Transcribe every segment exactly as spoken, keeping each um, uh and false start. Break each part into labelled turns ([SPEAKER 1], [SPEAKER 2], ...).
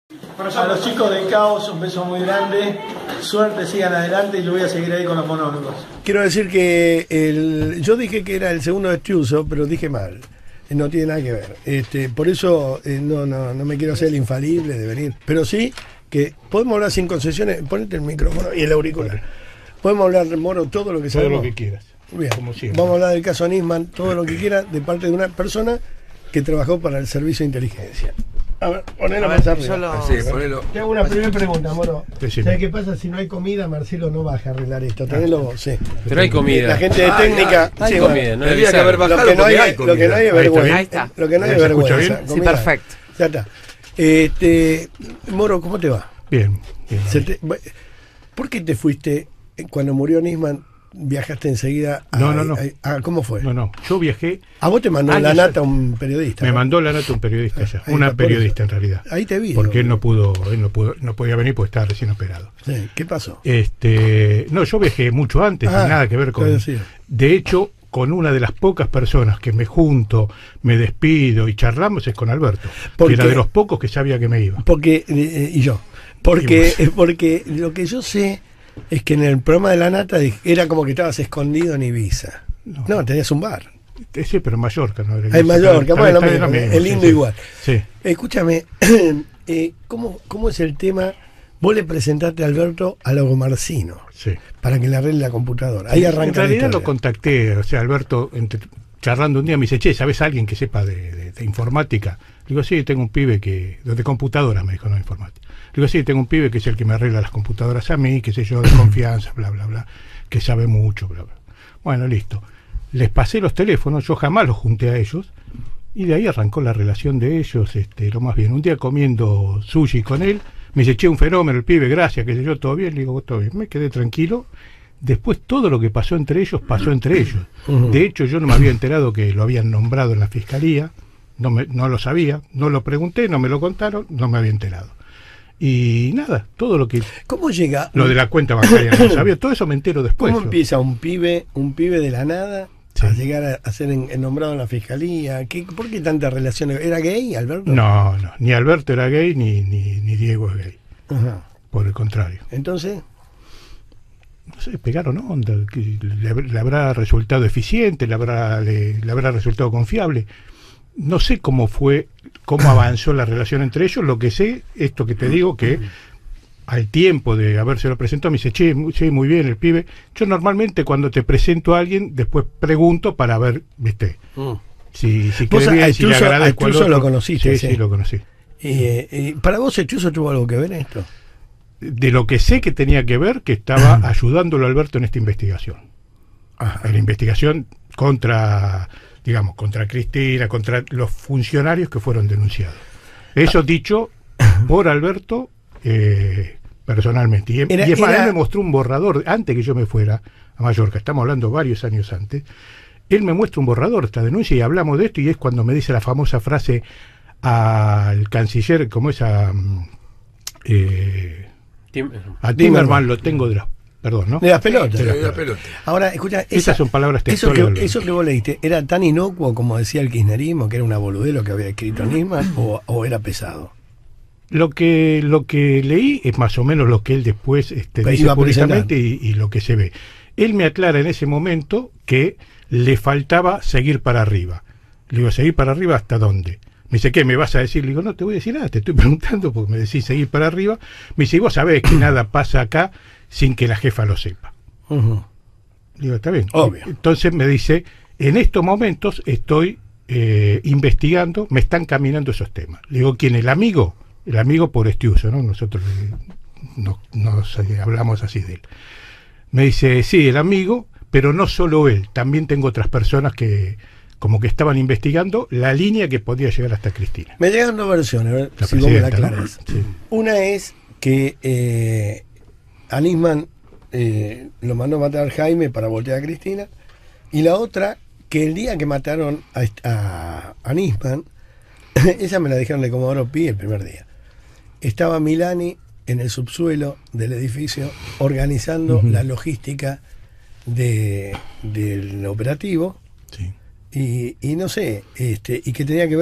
[SPEAKER 1] A los chicos de Caos un beso muy grande, suerte, sigan adelante y yo voy a seguir ahí con los monólogos.
[SPEAKER 2] Quiero decir que el, yo dije que era el segundo de Estiuso, pero dije mal, no tiene nada que ver. Este, por eso eh, no, no, no me quiero hacer el infalible de venir, pero sí que podemos hablar sin concesiones. Ponete el micrófono y el auricular. Podemos hablar, Moro, todo lo que
[SPEAKER 3] Todo
[SPEAKER 2] sabemos.
[SPEAKER 3] lo que quieras.
[SPEAKER 2] Bien.
[SPEAKER 3] Como siempre.
[SPEAKER 2] Vamos a hablar del caso Nisman, todo lo que quiera, de parte de una persona que trabajó para el servicio de inteligencia. A ver, ponelo
[SPEAKER 4] A
[SPEAKER 2] más
[SPEAKER 4] ver,
[SPEAKER 2] arriba.
[SPEAKER 4] yo lo-
[SPEAKER 5] Sí, ponelo.
[SPEAKER 2] Te hago una primera pregunta, Moro.
[SPEAKER 3] Decime.
[SPEAKER 2] ¿Sabes qué pasa? Si no hay comida, Marcelo no baja a arreglar esto. Tenelo vos, sí.
[SPEAKER 6] Pero hay comida.
[SPEAKER 2] La gente de
[SPEAKER 5] Ay,
[SPEAKER 2] técnica.
[SPEAKER 6] Hay
[SPEAKER 2] sí,
[SPEAKER 6] comida,
[SPEAKER 2] bueno.
[SPEAKER 6] no
[SPEAKER 5] Tendría que
[SPEAKER 6] avisaron.
[SPEAKER 5] haber
[SPEAKER 2] Lo
[SPEAKER 5] bajado
[SPEAKER 2] que no hay,
[SPEAKER 5] porque hay
[SPEAKER 2] lo que no hay es
[SPEAKER 5] comida.
[SPEAKER 3] Ahí está
[SPEAKER 2] vergüenza.
[SPEAKER 4] Ahí está.
[SPEAKER 2] Lo que no hay es
[SPEAKER 3] ¿Se escucha
[SPEAKER 2] vergüenza.
[SPEAKER 3] bien?
[SPEAKER 4] Sí,
[SPEAKER 2] Comida.
[SPEAKER 4] perfecto.
[SPEAKER 2] Ya está. Este, Moro, ¿cómo te va?
[SPEAKER 3] Bien, bien.
[SPEAKER 2] Se te- ¿Por qué te fuiste cuando murió Nisman? ¿Viajaste enseguida? A,
[SPEAKER 3] No, no, no.
[SPEAKER 2] a- a- ¿Cómo fue?
[SPEAKER 3] No, no. Yo viajé.
[SPEAKER 2] A vos te mandó
[SPEAKER 3] Años
[SPEAKER 2] la nata
[SPEAKER 3] antes.
[SPEAKER 2] un periodista.
[SPEAKER 3] Me
[SPEAKER 2] ¿no?
[SPEAKER 3] mandó la nota un periodista allá.
[SPEAKER 2] Ahí
[SPEAKER 3] Una
[SPEAKER 2] está, por
[SPEAKER 3] periodista
[SPEAKER 2] eso.
[SPEAKER 3] en realidad.
[SPEAKER 2] Ahí te vi.
[SPEAKER 3] Porque él no pudo, él no pudo, no podía venir porque estaba recién operado.
[SPEAKER 2] Sí, ¿qué pasó?
[SPEAKER 3] Este, no, yo viajé mucho antes,
[SPEAKER 2] Ah,
[SPEAKER 3] sin nada que ver con.
[SPEAKER 2] quiero decir.
[SPEAKER 3] De hecho, con una de las pocas personas que me junto, me despido y charlamos es con Alberto,
[SPEAKER 2] ¿Por
[SPEAKER 3] que era
[SPEAKER 2] qué?
[SPEAKER 3] de los pocos que sabía que me iba.
[SPEAKER 2] Porque, eh, y yo, porque,
[SPEAKER 3] Y vos.
[SPEAKER 2] porque lo que yo sé es que en el programa de la nata dij- era como que estabas escondido en Ibiza. No,
[SPEAKER 3] No.
[SPEAKER 2] tenías un bar.
[SPEAKER 3] Sí, pero en Mallorca, ¿no?
[SPEAKER 2] En Mallorca,
[SPEAKER 3] Está-
[SPEAKER 2] bueno,
[SPEAKER 3] está bien
[SPEAKER 2] lo
[SPEAKER 3] lo
[SPEAKER 2] mismo,
[SPEAKER 3] mismo,
[SPEAKER 2] es
[SPEAKER 3] sí,
[SPEAKER 2] lindo
[SPEAKER 3] sí.
[SPEAKER 2] igual.
[SPEAKER 3] Sí.
[SPEAKER 2] Escúchame, eh, ¿cómo, ¿cómo es el tema? Vos le presentaste a Alberto a Lago Marcino
[SPEAKER 3] Sí.
[SPEAKER 2] para que le arregle la computadora. Ahí arranca
[SPEAKER 3] En realidad
[SPEAKER 2] la
[SPEAKER 3] lo
[SPEAKER 2] historia.
[SPEAKER 3] contacté, o sea, Alberto, entre- charlando un día, me dice, che, ¿sabes a alguien que sepa de, de- de informática? Le digo, sí, tengo un pibe que, de computadoras, me dijo, no de informática. Le digo, sí, tengo un pibe que es el que me arregla las computadoras a mí, que sé yo, de confianza, bla, bla, bla, que sabe mucho, bla, bla. Bueno, listo. Les pasé los teléfonos, yo jamás los junté a ellos, y de ahí arrancó la relación de ellos, este, lo más bien. Un día comiendo sushi con él, me dice, che, un fenómeno, el pibe, gracias, que sé yo, todo bien. Le digo, todo bien. Me quedé tranquilo. Después todo lo que pasó entre ellos, pasó entre ellos.
[SPEAKER 2] Ujú.
[SPEAKER 3] De hecho, yo no me había enterado que lo habían nombrado en la fiscalía, no, me, no lo sabía, no lo pregunté, no me lo contaron, no me había enterado. Y nada, todo lo que...
[SPEAKER 2] ¿Cómo llega?
[SPEAKER 3] Lo de la cuenta bancaria no lo sabía, todo eso me entero después.
[SPEAKER 2] ¿Cómo
[SPEAKER 3] yo.
[SPEAKER 2] empieza un pibe, un pibe de la nada
[SPEAKER 3] Sí.
[SPEAKER 2] a llegar a, a ser en- en nombrado en la fiscalía? ¿Qué, ¿Por qué tantas relaciones? ¿Era gay, Alberto?
[SPEAKER 3] No, no, ni Alberto era gay, ni, ni, ni Diego es gay,
[SPEAKER 2] Ajá.
[SPEAKER 3] por el contrario.
[SPEAKER 2] Entonces,
[SPEAKER 3] No sé, pegaron onda, que le, le habrá resultado eficiente, le habrá, le, le habrá resultado confiable. No sé cómo fue, cómo avanzó la relación entre ellos, lo que sé, esto que te digo, que al tiempo de habérselo presentado, me dice, che, muy, sí, muy bien el pibe. Yo normalmente cuando te presento a alguien, después pregunto para ver, viste, si, si
[SPEAKER 2] Vos
[SPEAKER 3] quedé
[SPEAKER 2] a
[SPEAKER 3] bien, si le
[SPEAKER 2] Estiuso- a
[SPEAKER 3] agradezco al
[SPEAKER 2] Estiuso
[SPEAKER 3] otro.
[SPEAKER 2] lo conociste,
[SPEAKER 3] Sí,
[SPEAKER 2] sí.
[SPEAKER 3] sí, lo conocí.
[SPEAKER 2] eh, eh, ¿para vos Estiuso tuvo algo que ver en esto?
[SPEAKER 3] De lo que sé que tenía que ver, que estaba ayudándolo a Alberto en esta investigación.
[SPEAKER 2] Ajá.
[SPEAKER 3] En la investigación contra, digamos, contra Cristina, contra los funcionarios que fueron denunciados. Eso dicho por Alberto eh, personalmente. Y,
[SPEAKER 2] Era-
[SPEAKER 3] y es más,
[SPEAKER 2] era-
[SPEAKER 3] él me mostró un borrador, antes que yo me fuera a Mallorca, estamos hablando varios años antes, él me muestra un borrador de esta denuncia y hablamos de esto y es cuando me dice la famosa frase al canciller, como esa... Eh,
[SPEAKER 6] Tim-
[SPEAKER 3] a
[SPEAKER 2] Timmerman.
[SPEAKER 3] Timmerman lo tengo de las... Perdón, ¿no?
[SPEAKER 2] De las pelotas.
[SPEAKER 5] Sí, la pelota.
[SPEAKER 2] Ahora, escucha,
[SPEAKER 3] Esas
[SPEAKER 2] esa-
[SPEAKER 3] son palabras
[SPEAKER 2] eso
[SPEAKER 3] textuales.
[SPEAKER 2] que,
[SPEAKER 3] de
[SPEAKER 2] eso que vos leíste, ¿era tan inocuo como decía el kirchnerismo, que era una boludez lo que había escrito Nisman, o, o era pesado?
[SPEAKER 3] Lo que lo que leí es más o menos lo que él después este,
[SPEAKER 2] Pues
[SPEAKER 3] dice
[SPEAKER 2] iba
[SPEAKER 3] públicamente y, y lo que se ve. Él me aclara en ese momento que le faltaba seguir para arriba. Le digo, ¿seguir para arriba hasta dónde? Me dice, ¿qué me vas a decir? Le digo, no te voy a decir nada, te estoy preguntando porque me decís seguir para arriba. Me dice, y vos sabés que nada pasa acá sin que la jefa lo sepa.
[SPEAKER 2] Ujú.
[SPEAKER 3] Le digo, está bien.
[SPEAKER 2] Obvio.
[SPEAKER 3] Entonces me dice, en estos momentos estoy eh, investigando, me están caminando esos temas. Le digo, ¿quién? ¿El amigo? El amigo por Estiuso, ¿no? Nosotros eh, nos, nos, eh, hablamos así de él. Me dice, sí, el amigo, pero no solo él, también tengo otras personas que como que estaban investigando la línea que podía llegar hasta Cristina.
[SPEAKER 2] Me llegan dos versiones, a ver
[SPEAKER 3] La
[SPEAKER 2] si vos me la
[SPEAKER 3] presidenta, ¿no?
[SPEAKER 2] aclarás.
[SPEAKER 3] Sí.
[SPEAKER 2] Una es que eh, a Nisman eh, lo mandó a matar Jaime para voltear a Cristina, y la otra, que el día que mataron a, a, a Nisman, esa me la dijeron de Comodoro Pi el primer día, estaba Milani en el subsuelo del edificio organizando
[SPEAKER 3] Ujú.
[SPEAKER 2] la logística de, del operativo.
[SPEAKER 3] Sí.
[SPEAKER 2] Y, y no sé, este, y que tenía que ver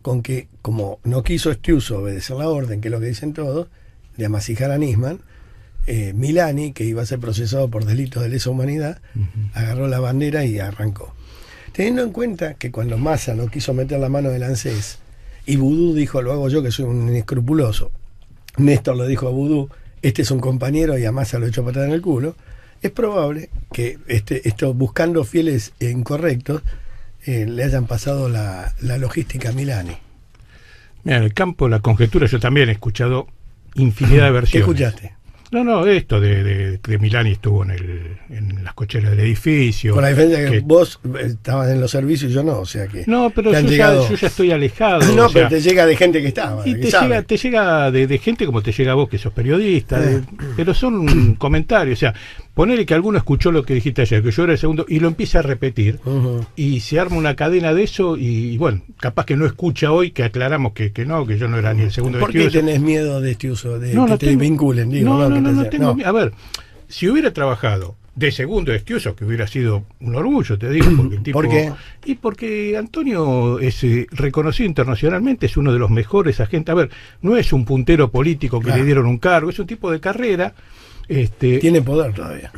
[SPEAKER 2] con que, como no quiso Estiuso obedecer la orden, que es lo que dicen todos, de amasijar a Nisman, eh, Milani, que iba a ser procesado por delitos de lesa humanidad, uh-huh. agarró la bandera y arrancó. Teniendo en cuenta que cuando Massa no quiso meter la mano del ANSES, y Vudú dijo, lo hago yo que soy un inescrupuloso, Néstor le dijo a Vudú, este es un compañero, y a Massa lo echó patada en el culo, es probable que este, esto, buscando fieles e incorrectos, eh, le hayan pasado la, la logística a Milani.
[SPEAKER 3] Mira, en el campo, la conjetura, yo también he escuchado infinidad de versiones.
[SPEAKER 2] ¿Qué escuchaste?
[SPEAKER 3] No, no, esto de, de, de Milani estuvo en, el, en las cocheras del edificio.
[SPEAKER 2] Con la diferencia que, que vos estabas en los servicios y yo no, o sea que...
[SPEAKER 3] No, pero yo,
[SPEAKER 2] llegado...
[SPEAKER 3] ya, yo ya estoy alejado.
[SPEAKER 2] No,
[SPEAKER 3] o
[SPEAKER 2] pero
[SPEAKER 3] sea,
[SPEAKER 2] te llega de gente que estaba.
[SPEAKER 3] Y
[SPEAKER 2] que
[SPEAKER 3] te,
[SPEAKER 2] sabe.
[SPEAKER 3] llega, te llega de, de gente como te llega a vos, que sos periodista, de, pero son comentarios, o sea, ponele que alguno escuchó lo que dijiste ayer, que yo era el segundo, y lo empieza a repetir, uh-huh. y se arma una cadena de eso, y, y bueno, capaz que no escucha hoy, que aclaramos que, que no, que yo no era ni el segundo.
[SPEAKER 2] ¿Por qué tenés miedo de este uso, de
[SPEAKER 3] no,
[SPEAKER 2] que
[SPEAKER 3] no
[SPEAKER 2] te
[SPEAKER 3] tengo,
[SPEAKER 2] vinculen? Digo,
[SPEAKER 3] no,
[SPEAKER 2] no,
[SPEAKER 3] no,
[SPEAKER 2] que
[SPEAKER 3] no,
[SPEAKER 2] te
[SPEAKER 3] no
[SPEAKER 2] sea,
[SPEAKER 3] tengo
[SPEAKER 2] no.
[SPEAKER 3] miedo. A ver, si hubiera trabajado de segundo de Estiuso, que hubiera sido un orgullo, te digo, porque el tipo...
[SPEAKER 2] ¿Por qué?
[SPEAKER 3] Y porque Antonio es eh, reconocido internacionalmente, es uno de los mejores agentes. A ver, no es un puntero político que claro. le dieron un cargo, es un tipo de carrera. Este,
[SPEAKER 2] tiene poder todavía.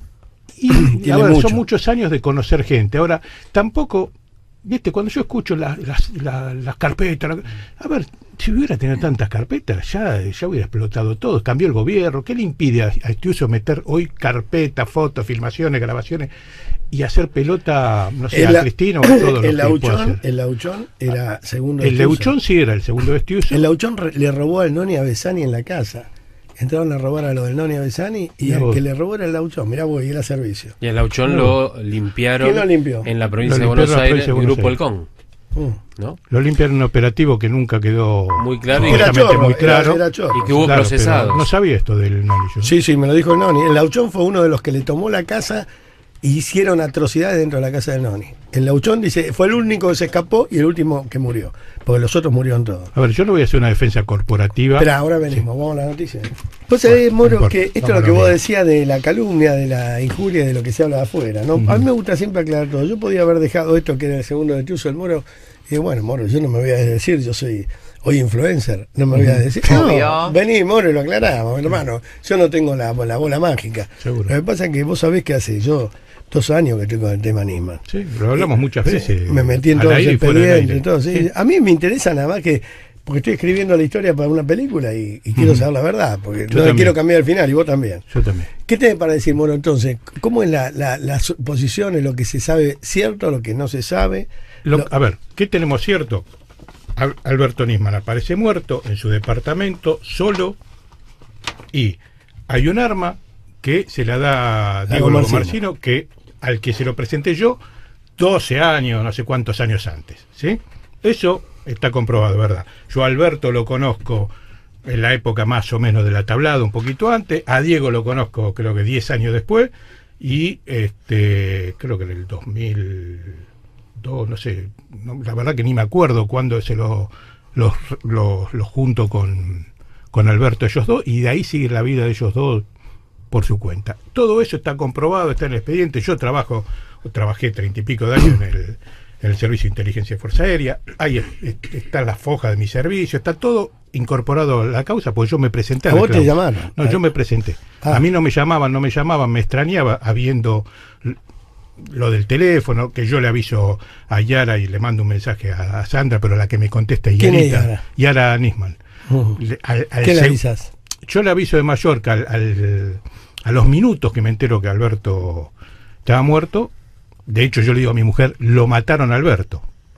[SPEAKER 3] Y a ver, mucho. son muchos años de conocer gente. Ahora, tampoco, viste, cuando yo escucho la, las, la, las carpetas, la, a ver, si hubiera tenido tantas carpetas, ya, ya hubiera explotado todo. Cambió el gobierno. ¿Qué le impide a, a Estiuso meter hoy carpetas, fotos, filmaciones, grabaciones y hacer pelota, no sé,
[SPEAKER 2] el,
[SPEAKER 3] a Cristina o a todos
[SPEAKER 2] el
[SPEAKER 3] los que pueda hacer?
[SPEAKER 2] El Lauchón era segundo
[SPEAKER 3] de
[SPEAKER 2] El
[SPEAKER 3] Estiuso. Lauchón sí era el segundo de Estiuso.
[SPEAKER 2] El Lauchón re, le robó al Noni a Besani en la casa. Entraron a robar a lo del Noni a Besani y mirá el vos. que le robó era el Lauchón. Mirá vos, y era servicio.
[SPEAKER 4] Y el Lauchón no. lo limpiaron.
[SPEAKER 2] ¿Quién lo limpió?
[SPEAKER 4] En la provincia de Buenos Aires, el Grupo Halcón.
[SPEAKER 3] Mm. ¿No? Lo limpiaron en un operativo que nunca quedó
[SPEAKER 4] muy claro,
[SPEAKER 2] y, era chorro,
[SPEAKER 3] muy claro
[SPEAKER 2] era, era
[SPEAKER 4] y que hubo claro, procesados.
[SPEAKER 3] No sabía esto del Noni. Yo.
[SPEAKER 2] Sí, sí, me lo dijo el Noni. El Lauchón fue uno de los que le tomó la casa y hicieron atrocidades dentro de la casa del Noni. El Lauchón dice, fue el único que se escapó y el último que murió, porque los otros murieron todos.
[SPEAKER 3] A ver, yo no voy a hacer una defensa corporativa.
[SPEAKER 2] Pero ahora venimos, sí. vamos a la noticia. Vos sabés, Moro, no que esto es lo que vos decías de la calumnia, de la injuria, de lo que se habla de afuera, ¿no? Uh-huh. A mí me gusta siempre aclarar todo. Yo podía haber dejado esto que era el segundo de Estiuso, el Moro, y bueno, Moro, yo no me voy a decir, yo soy hoy influencer, no me voy a decir. No, vení, Moro, y lo aclaramos, hermano. Yo no tengo la, la bola mágica.
[SPEAKER 3] Seguro.
[SPEAKER 2] Lo que pasa es que vos sabés qué hace yo. Dos años que estoy con el tema Nisman.
[SPEAKER 3] Sí, lo hablamos muchas veces.
[SPEAKER 2] Me metí en todos los expedientes. Todo, sí. Sí. A mí me interesa nada más que, porque estoy escribiendo la historia para una película y, y quiero uh-huh. saber la verdad, porque yo no quiero cambiar el final y vos también.
[SPEAKER 3] Yo también.
[SPEAKER 2] ¿Qué tenés para decir, Moro, entonces? ¿Cómo es la, la, las posiciones, lo que se sabe cierto, lo que no se sabe?
[SPEAKER 3] Lo,
[SPEAKER 2] lo...
[SPEAKER 3] A ver, ¿qué tenemos cierto? Al, Alberto Nisman aparece muerto en su departamento, solo, y hay un arma que se la da a Diego Longo Marcino, que al que se lo presenté yo doce años, no sé cuántos años antes, ¿sí? Eso está comprobado, ¿verdad? Yo a Alberto lo conozco en la época más o menos de la tablada, un poquito antes, a Diego lo conozco creo que diez años después, y este creo que en el dos mil dos, no sé, no, la verdad que ni me acuerdo cuándo se lo, los, los, los junto con, con Alberto ellos dos, y de ahí sigue la vida de ellos dos por su cuenta. Todo eso está comprobado, está en el expediente. Yo trabajo, trabajé treinta y pico de años en el, en el Servicio de Inteligencia de Fuerza Aérea. Ahí está la foja de mi servicio, está todo incorporado a la causa, porque yo me presenté.
[SPEAKER 2] ¿A vos te llamaron?
[SPEAKER 3] No, yo me presenté. Ah. A mí no me llamaban, no me llamaban, me extrañaba habiendo lo del teléfono, que yo le aviso a Yara y le mando un mensaje a, a Sandra, pero la que me contesta es
[SPEAKER 2] ¿Quién
[SPEAKER 3] Yarita,
[SPEAKER 2] es Yara?
[SPEAKER 3] Yara Nisman.
[SPEAKER 2] Uh,
[SPEAKER 3] le, al, al
[SPEAKER 2] ¿Qué le avisas?
[SPEAKER 3] Yo le aviso de Mallorca al, al, a los minutos que me entero que Alberto estaba muerto. De hecho, yo le digo a mi mujer, lo mataron a Alberto.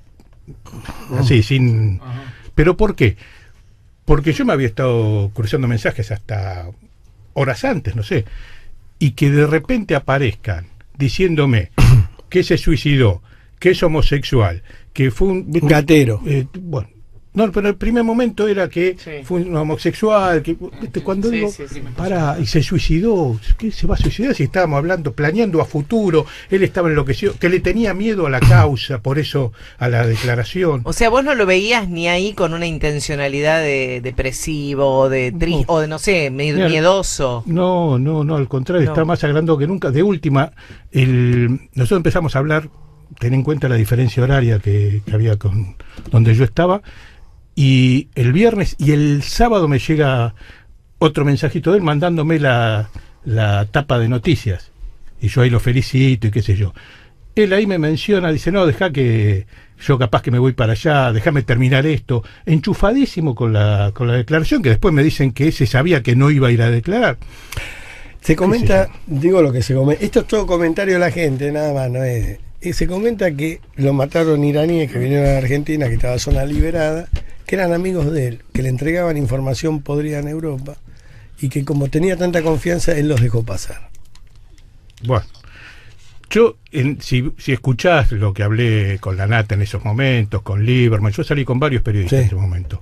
[SPEAKER 3] Así, sin... Uh-huh. ¿Pero por qué? Porque yo me había estado cruzando mensajes hasta horas antes, no sé, y que de repente aparezcan diciéndome que se suicidó, que es homosexual, que fue un...
[SPEAKER 2] gatero.
[SPEAKER 3] Eh, bueno, no, pero el primer momento era que sí. fue un homosexual, que cuando sí, digo, sí, sí, para, y se suicidó, ¿qué se va a suicidar si estábamos hablando, planeando a futuro? Él estaba enloquecido, que le tenía miedo a la causa, por eso a la declaración.
[SPEAKER 5] O sea, vos no lo veías ni ahí con una intencionalidad de depresivo, de tri no. o de, no sé, miedoso.
[SPEAKER 3] No, no, no, al contrario, no. Está más agrandado que nunca. De última, el, nosotros empezamos a hablar ten en cuenta la diferencia horaria que, que había con donde yo estaba, y el viernes y el sábado me llega otro mensajito de él mandándome la, la tapa de noticias, y yo ahí lo felicito y qué sé yo. Él ahí me menciona, dice, no, deja que yo capaz que me voy para allá, déjame terminar esto, enchufadísimo con la, con la declaración, que después me dicen que ese sabía que no iba a ir a declarar.
[SPEAKER 2] Se comenta, digo lo que se comenta, esto es todo comentario de la gente, nada más, no es. Y se comenta que lo mataron iraníes que vinieron a Argentina, que estaba zona liberada, que eran amigos de él, que le entregaban información podrida en Europa, y que como tenía tanta confianza, él los dejó pasar.
[SPEAKER 3] Bueno, yo, en, si, si escuchás lo que hablé con la Nata en esos momentos, con Lieberman, yo salí con varios periodistas sí. en ese momento,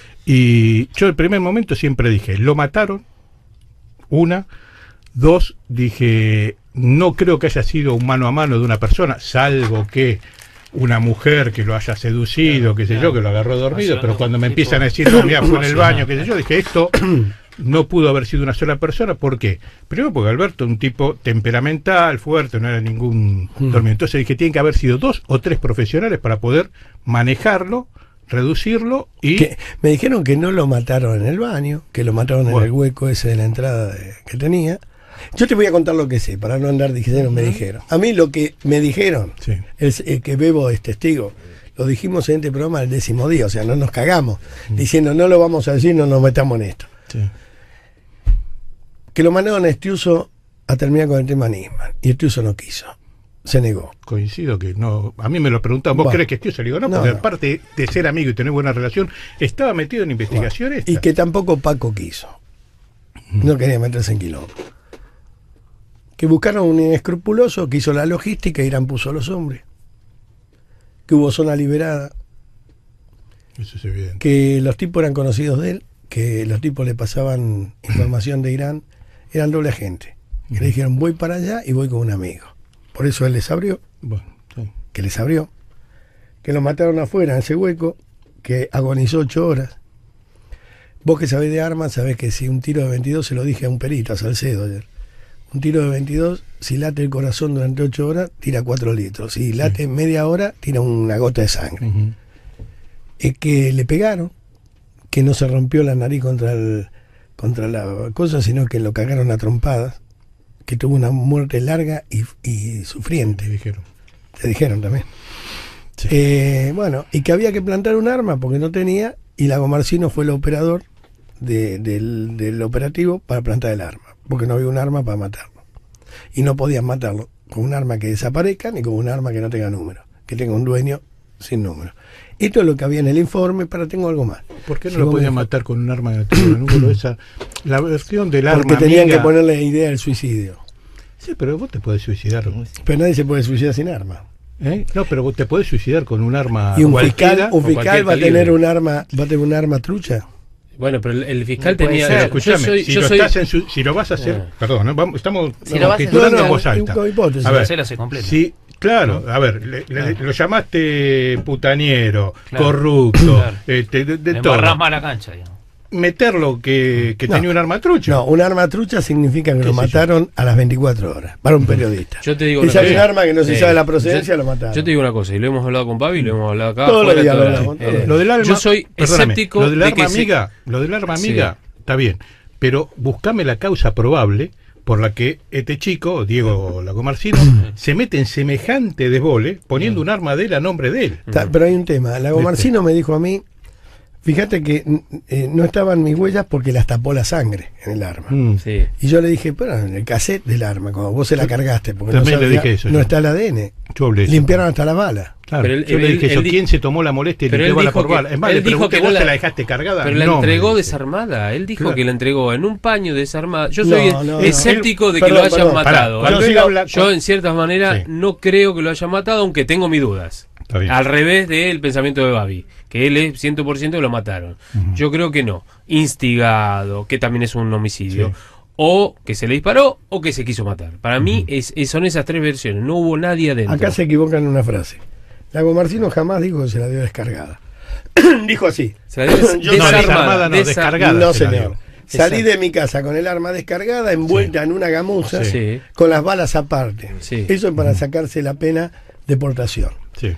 [SPEAKER 3] y yo el primer momento siempre dije, lo mataron, una, dos, dije, no creo que haya sido un mano a mano de una persona, salvo que una mujer que lo haya seducido, claro, qué sé claro. yo, que lo agarró dormido, pero cuando me empiezan a decir, no, mira, fue en el baño, qué sé yo, dije, esto no pudo haber sido una sola persona. ¿Por qué? Primero porque Alberto es un tipo temperamental, fuerte, no era ningún mm. dormido. Entonces dije, tienen que haber sido dos o tres profesionales para poder manejarlo, reducirlo y...
[SPEAKER 2] Que me dijeron que no lo mataron en el baño, que lo mataron bueno. en el hueco ese de la entrada de, que tenía. Yo te voy a contar lo que sé, para no andar diciendo, me dijeron. A mí lo que me dijeron, sí. es, es que Bebo es testigo, lo dijimos en este programa el décimo día, o sea, no nos cagamos, mm. diciendo no lo vamos a decir, no nos metamos en esto. Sí. Que lo mandaron a Estiuso a terminar con el tema Nisman, y Estiuso no quiso, se negó.
[SPEAKER 3] Coincido que no, a mí me lo preguntaban, ¿vos bueno, crees que Estiuso? Le digo, no, porque no. aparte de ser amigo y tener buena relación, estaba metido en investigaciones.
[SPEAKER 2] Bueno, y que tampoco Paco quiso, mm. no quería meterse en quilombo. Que buscaron un inescrupuloso que hizo la logística, Irán puso a los hombres. Que hubo zona liberada.
[SPEAKER 3] Eso es evidente.
[SPEAKER 2] Que los tipos eran conocidos de él, que los tipos le pasaban información de Irán, eran doble agente. Que uh-huh. le dijeron, voy para allá y voy con un amigo. Por eso él les abrió. Bueno, sí. Que les abrió. Que lo mataron afuera, en ese hueco, que agonizó ocho horas. Vos que sabés de armas, sabés que si un tiro de veintidós, se lo dije a un perito, a Salcedo ayer. Un tiro de veintidós, si late el corazón durante ocho horas, tira cuatro litros. Si late sí. media hora, tira una gota de sangre. Uh-huh. Es que le pegaron, que no se rompió la nariz contra el, contra la cosa, sino que lo cagaron a trompadas, que tuvo una muerte larga y, y sufriente.
[SPEAKER 3] Te dijeron.
[SPEAKER 2] Te dijeron también. Sí. Eh, bueno, y que había que plantar un arma porque no tenía, y Lagomarcino fue el operador de, del, del operativo para plantar el arma, porque no había un arma para matarlo. Y no podían matarlo con un arma que desaparezca ni con un arma que no tenga número, que tenga un dueño sin número. Esto es lo que había en el informe, pero tengo algo más.
[SPEAKER 3] ¿Por qué no si lo podían matar con un arma que no tenga número? Esa, la versión del arma
[SPEAKER 2] porque tenían
[SPEAKER 3] amiga...
[SPEAKER 2] que ponerle idea del suicidio.
[SPEAKER 3] Sí, pero vos te podés suicidar.
[SPEAKER 2] Pero nadie se puede suicidar sin arma.
[SPEAKER 3] ¿Eh? No, pero vos te podés suicidar con un arma.
[SPEAKER 2] Y un fiscal, un fiscal va a tener un arma, va a tener un arma trucha.
[SPEAKER 4] Bueno, pero el, el fiscal no tenía...
[SPEAKER 3] Pero escuchame, soy, si, lo soy... estás en su, si lo vas a hacer... Ah. Perdón, ¿no? Vamos, estamos
[SPEAKER 5] si lo vas
[SPEAKER 3] titulando en voz alta.
[SPEAKER 2] A
[SPEAKER 3] ver, se completa. Si, claro, ¿no? A ver, le, le, lo llamaste putaniero, claro. corrupto, claro. Este, de, de todo.
[SPEAKER 4] Embarrás la cancha, digamos.
[SPEAKER 3] Meterlo que, que no, tenía un arma trucha.
[SPEAKER 2] No, un arma trucha significa que lo mataron yo? a las veinticuatro horas, para un periodista.
[SPEAKER 4] Yo te digo
[SPEAKER 2] y si hay un arma que no se sí. sabe la procedencia,
[SPEAKER 4] yo,
[SPEAKER 2] lo mataron.
[SPEAKER 4] Yo te digo una cosa, y lo hemos hablado con Babi, lo hemos hablado acá.
[SPEAKER 2] Todos los días lo hablamos.
[SPEAKER 3] Eh, lo del arma,
[SPEAKER 4] yo soy escéptico
[SPEAKER 3] lo del arma
[SPEAKER 4] de que
[SPEAKER 3] amiga, se... lo del arma amiga, sí. está bien, pero buscame la causa probable por la que este chico, Diego Lagomarcino, se mete en semejante desbole poniendo un arma de él a nombre de él.
[SPEAKER 2] Está, pero hay un tema, Lagomarcino me dijo a mí, fíjate que eh, no estaban mis huellas porque las tapó la sangre en el arma. Mm, sí. Y yo le dije, pero en el cassette del arma, cuando vos se la cargaste, porque
[SPEAKER 3] también
[SPEAKER 2] no, sabía,
[SPEAKER 3] le dije eso,
[SPEAKER 2] no
[SPEAKER 3] yo.
[SPEAKER 2] está el A D N.
[SPEAKER 3] Yo hablé
[SPEAKER 2] Limpiaron
[SPEAKER 3] eso.
[SPEAKER 2] hasta la bala.
[SPEAKER 3] Claro, pero él, yo él, le dije él, eso. Él, ¿quién se tomó la molestia y limpió bala por bala? Es más, le pregunté, ¿vos la, te la dejaste cargada?
[SPEAKER 4] Pero
[SPEAKER 3] no,
[SPEAKER 4] la entregó desarmada. Él dijo claro. que la entregó en un paño desarmada. Yo soy no, no, escéptico no. de que perdón, lo hayan perdón, matado.
[SPEAKER 3] Pará, yo, habla,
[SPEAKER 4] yo en ciertas maneras sí. no creo que lo hayan matado, aunque tengo mis dudas. Al revés del pensamiento de Babi, que él es cien por ciento que lo mataron. Uh-huh. Yo creo que no. Instigado, que también es un homicidio. Sí. O que se le disparó o que se quiso matar. Para uh-huh. mí es, es, son esas tres versiones. No hubo nadie adentro.
[SPEAKER 2] Acá se equivocan en una frase. Lagomarcino jamás dijo que se la dio descargada. Dijo así.
[SPEAKER 4] Se la dio des-
[SPEAKER 3] Yo desarmada, no, desarmada, no, descargada.
[SPEAKER 2] No, señor. Salí de mi casa con el arma descargada, envuelta sí. en una gamuza, sí. con las balas aparte. Sí. Eso es para uh-huh. sacarse la pena deportación.
[SPEAKER 3] Sí.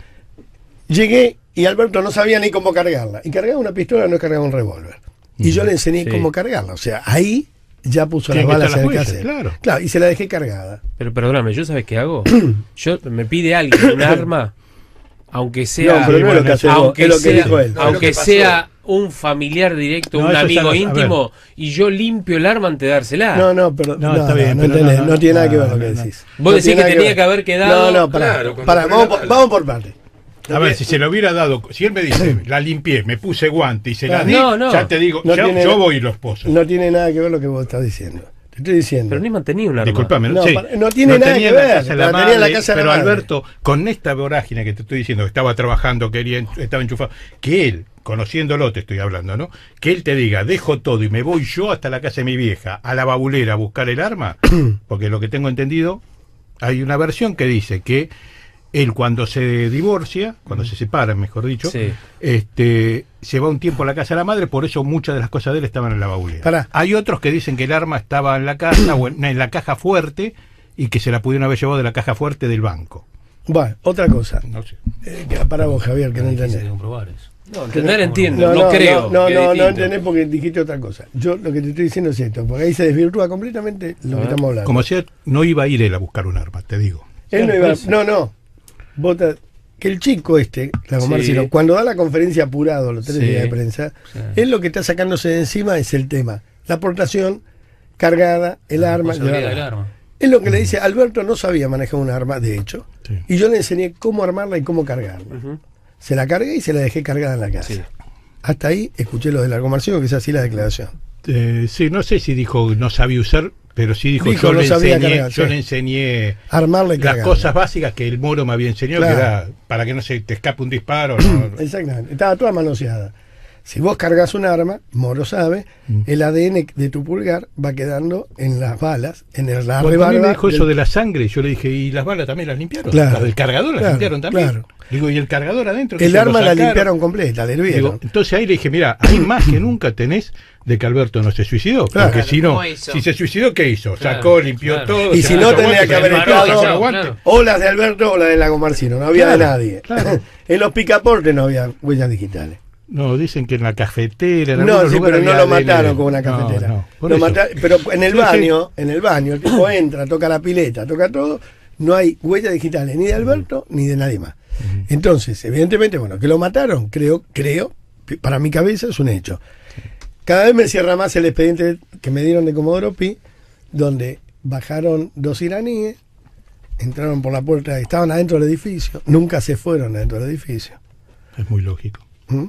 [SPEAKER 2] Llegué y Alberto no sabía ni cómo cargarla. Y cargaba una pistola, no cargaba un revólver. Y yo le enseñé sí. cómo cargarla. O sea, ahí ya puso las balas en el cassette.
[SPEAKER 3] Claro.
[SPEAKER 2] claro, y se la dejé cargada.
[SPEAKER 4] Pero perdóname, ¿yo sabes qué hago? Yo me pide alguien un arma, aunque sea,
[SPEAKER 2] no, pero no es lo que hace
[SPEAKER 4] aunque
[SPEAKER 2] vos, es lo que
[SPEAKER 4] sea,
[SPEAKER 2] dijo él.
[SPEAKER 4] aunque sea un familiar directo,
[SPEAKER 3] no,
[SPEAKER 4] un amigo
[SPEAKER 3] lo,
[SPEAKER 4] íntimo, y yo limpio el arma antes de dársela.
[SPEAKER 2] No, no, pero
[SPEAKER 3] no,
[SPEAKER 2] no,
[SPEAKER 3] está bien,
[SPEAKER 2] no,
[SPEAKER 3] pero
[SPEAKER 2] tenés,
[SPEAKER 3] no,
[SPEAKER 2] no, no tiene nada que ver lo que decís.
[SPEAKER 4] Vos
[SPEAKER 2] no
[SPEAKER 4] decís que tenía que, que haber quedado.
[SPEAKER 2] No, no, pará,
[SPEAKER 6] claro,
[SPEAKER 2] pará vamos, por, vamos por parte.
[SPEAKER 3] A ver, si se lo hubiera dado, si él me dice, la limpié, me puse guante y se la di,
[SPEAKER 4] no, no.
[SPEAKER 3] ya te digo,
[SPEAKER 2] no
[SPEAKER 3] ya,
[SPEAKER 2] tiene,
[SPEAKER 3] yo voy y los pozo.
[SPEAKER 2] No tiene nada que ver lo que vos estás diciendo. Te estoy diciendo.
[SPEAKER 4] Pero ni mantenía un arma.
[SPEAKER 3] Disculpame,
[SPEAKER 2] no,
[SPEAKER 3] sí,
[SPEAKER 2] no tiene
[SPEAKER 3] no
[SPEAKER 2] nada que ver.
[SPEAKER 3] La
[SPEAKER 2] la
[SPEAKER 3] madre,
[SPEAKER 2] tenía en la casa de
[SPEAKER 3] pero
[SPEAKER 2] la madre.
[SPEAKER 3] Alberto, con esta vorágine que te estoy diciendo, que estaba trabajando, quería, estaba enchufado, que él, conociéndolo te estoy hablando, ¿no? Que él te diga, dejo todo y me voy yo hasta la casa de mi vieja, a la babulera a buscar el arma, porque lo que tengo entendido, hay una versión que dice que él cuando se divorcia, cuando se separan, mejor dicho,
[SPEAKER 4] sí.
[SPEAKER 3] este, se va un tiempo a la casa de la madre, por eso muchas de las cosas de él estaban en la babulera.
[SPEAKER 2] Pará.
[SPEAKER 3] Hay otros que dicen que el arma estaba en la casa o en, en la caja fuerte y que se la pudieron haber llevado de la caja fuerte del banco.
[SPEAKER 2] Bueno, otra cosa.
[SPEAKER 3] No sé.
[SPEAKER 2] Eh, para vos, Javier, que no entendés.
[SPEAKER 4] No, entender entiendo,
[SPEAKER 2] No,
[SPEAKER 4] no,
[SPEAKER 2] no,
[SPEAKER 4] creo.
[SPEAKER 2] No, no, no, no
[SPEAKER 4] distinto.
[SPEAKER 2] entendés porque dijiste otra cosa. Yo lo que te estoy diciendo es esto, porque ahí se desvirtúa completamente lo que estamos hablando.
[SPEAKER 3] Como sea, no iba a ir él a buscar un arma, te digo.
[SPEAKER 2] Él no iba, no, no. Vota, que el chico este, la Marcino, sí. cuando da la conferencia apurado, los tres sí. días de prensa, sí. él lo que está sacándose de encima es el tema. La aportación cargada, el la arma. El arma. Es lo que uh-huh. le dice, Alberto no sabía manejar un arma, de hecho, sí. y yo le enseñé cómo armarla y cómo cargarla. Uh-huh. Se la cargué y se la dejé cargada en la casa. Sí. Hasta ahí escuché lo del Largo Marcino, que es así la declaración.
[SPEAKER 3] Eh, sí, no sé si dijo no sabía usar, pero sí dijo,
[SPEAKER 2] dijo
[SPEAKER 3] yo,
[SPEAKER 2] no
[SPEAKER 3] le, enseñé,
[SPEAKER 2] cargar,
[SPEAKER 3] yo
[SPEAKER 2] sí.
[SPEAKER 3] le enseñé
[SPEAKER 2] armarla y
[SPEAKER 3] las
[SPEAKER 2] cargarla.
[SPEAKER 3] Cosas básicas que el Moro me había enseñado, claro. que era para que no se te escape un disparo. No.
[SPEAKER 2] Exactamente, estaba toda manoseada. Si vos cargas un arma, Moro sabe, mm. el A D N de tu pulgar va quedando en las balas, en el la
[SPEAKER 3] Cuando a mí me dijo
[SPEAKER 2] del...
[SPEAKER 3] eso de la sangre, yo le dije, ¿y las balas también las limpiaron?
[SPEAKER 2] Claro,
[SPEAKER 3] las del cargador las
[SPEAKER 2] claro,
[SPEAKER 3] limpiaron también.
[SPEAKER 2] Claro.
[SPEAKER 3] Digo, ¿y el cargador adentro?
[SPEAKER 2] El arma la limpiaron completa, le hervieron.
[SPEAKER 3] Entonces ahí le dije, mira, ahí más que nunca tenés de que Alberto no se suicidó.
[SPEAKER 2] Claro,
[SPEAKER 3] porque si no, si se suicidó, ¿qué hizo? Claro, Sacó, limpió
[SPEAKER 2] claro.
[SPEAKER 3] todo.
[SPEAKER 2] Y si no, tendría que haber estado
[SPEAKER 3] claro.
[SPEAKER 2] o las de Alberto o las de Largo Marcino. No había
[SPEAKER 3] claro,
[SPEAKER 2] de nadie. Claro. En los picaportes no había huellas digitales.
[SPEAKER 3] No, dicen que en la cafetera. En
[SPEAKER 2] no, sí, pero no lo mataron con una cafetera. No, no, lo mataron, pero en el baño, en el baño, el tipo entra, toca la pileta, toca todo, no hay huellas digitales ni de Alberto ni de nadie más. Uh-huh. Entonces, evidentemente, bueno, que lo mataron, creo, creo, para mi cabeza es un hecho. Cada vez me cierra más el expediente que me dieron de Comodoro Pi, donde bajaron dos iraníes, entraron por la puerta, estaban adentro del edificio, nunca se fueron adentro del edificio.
[SPEAKER 3] Es muy lógico.
[SPEAKER 2] ¿Mm?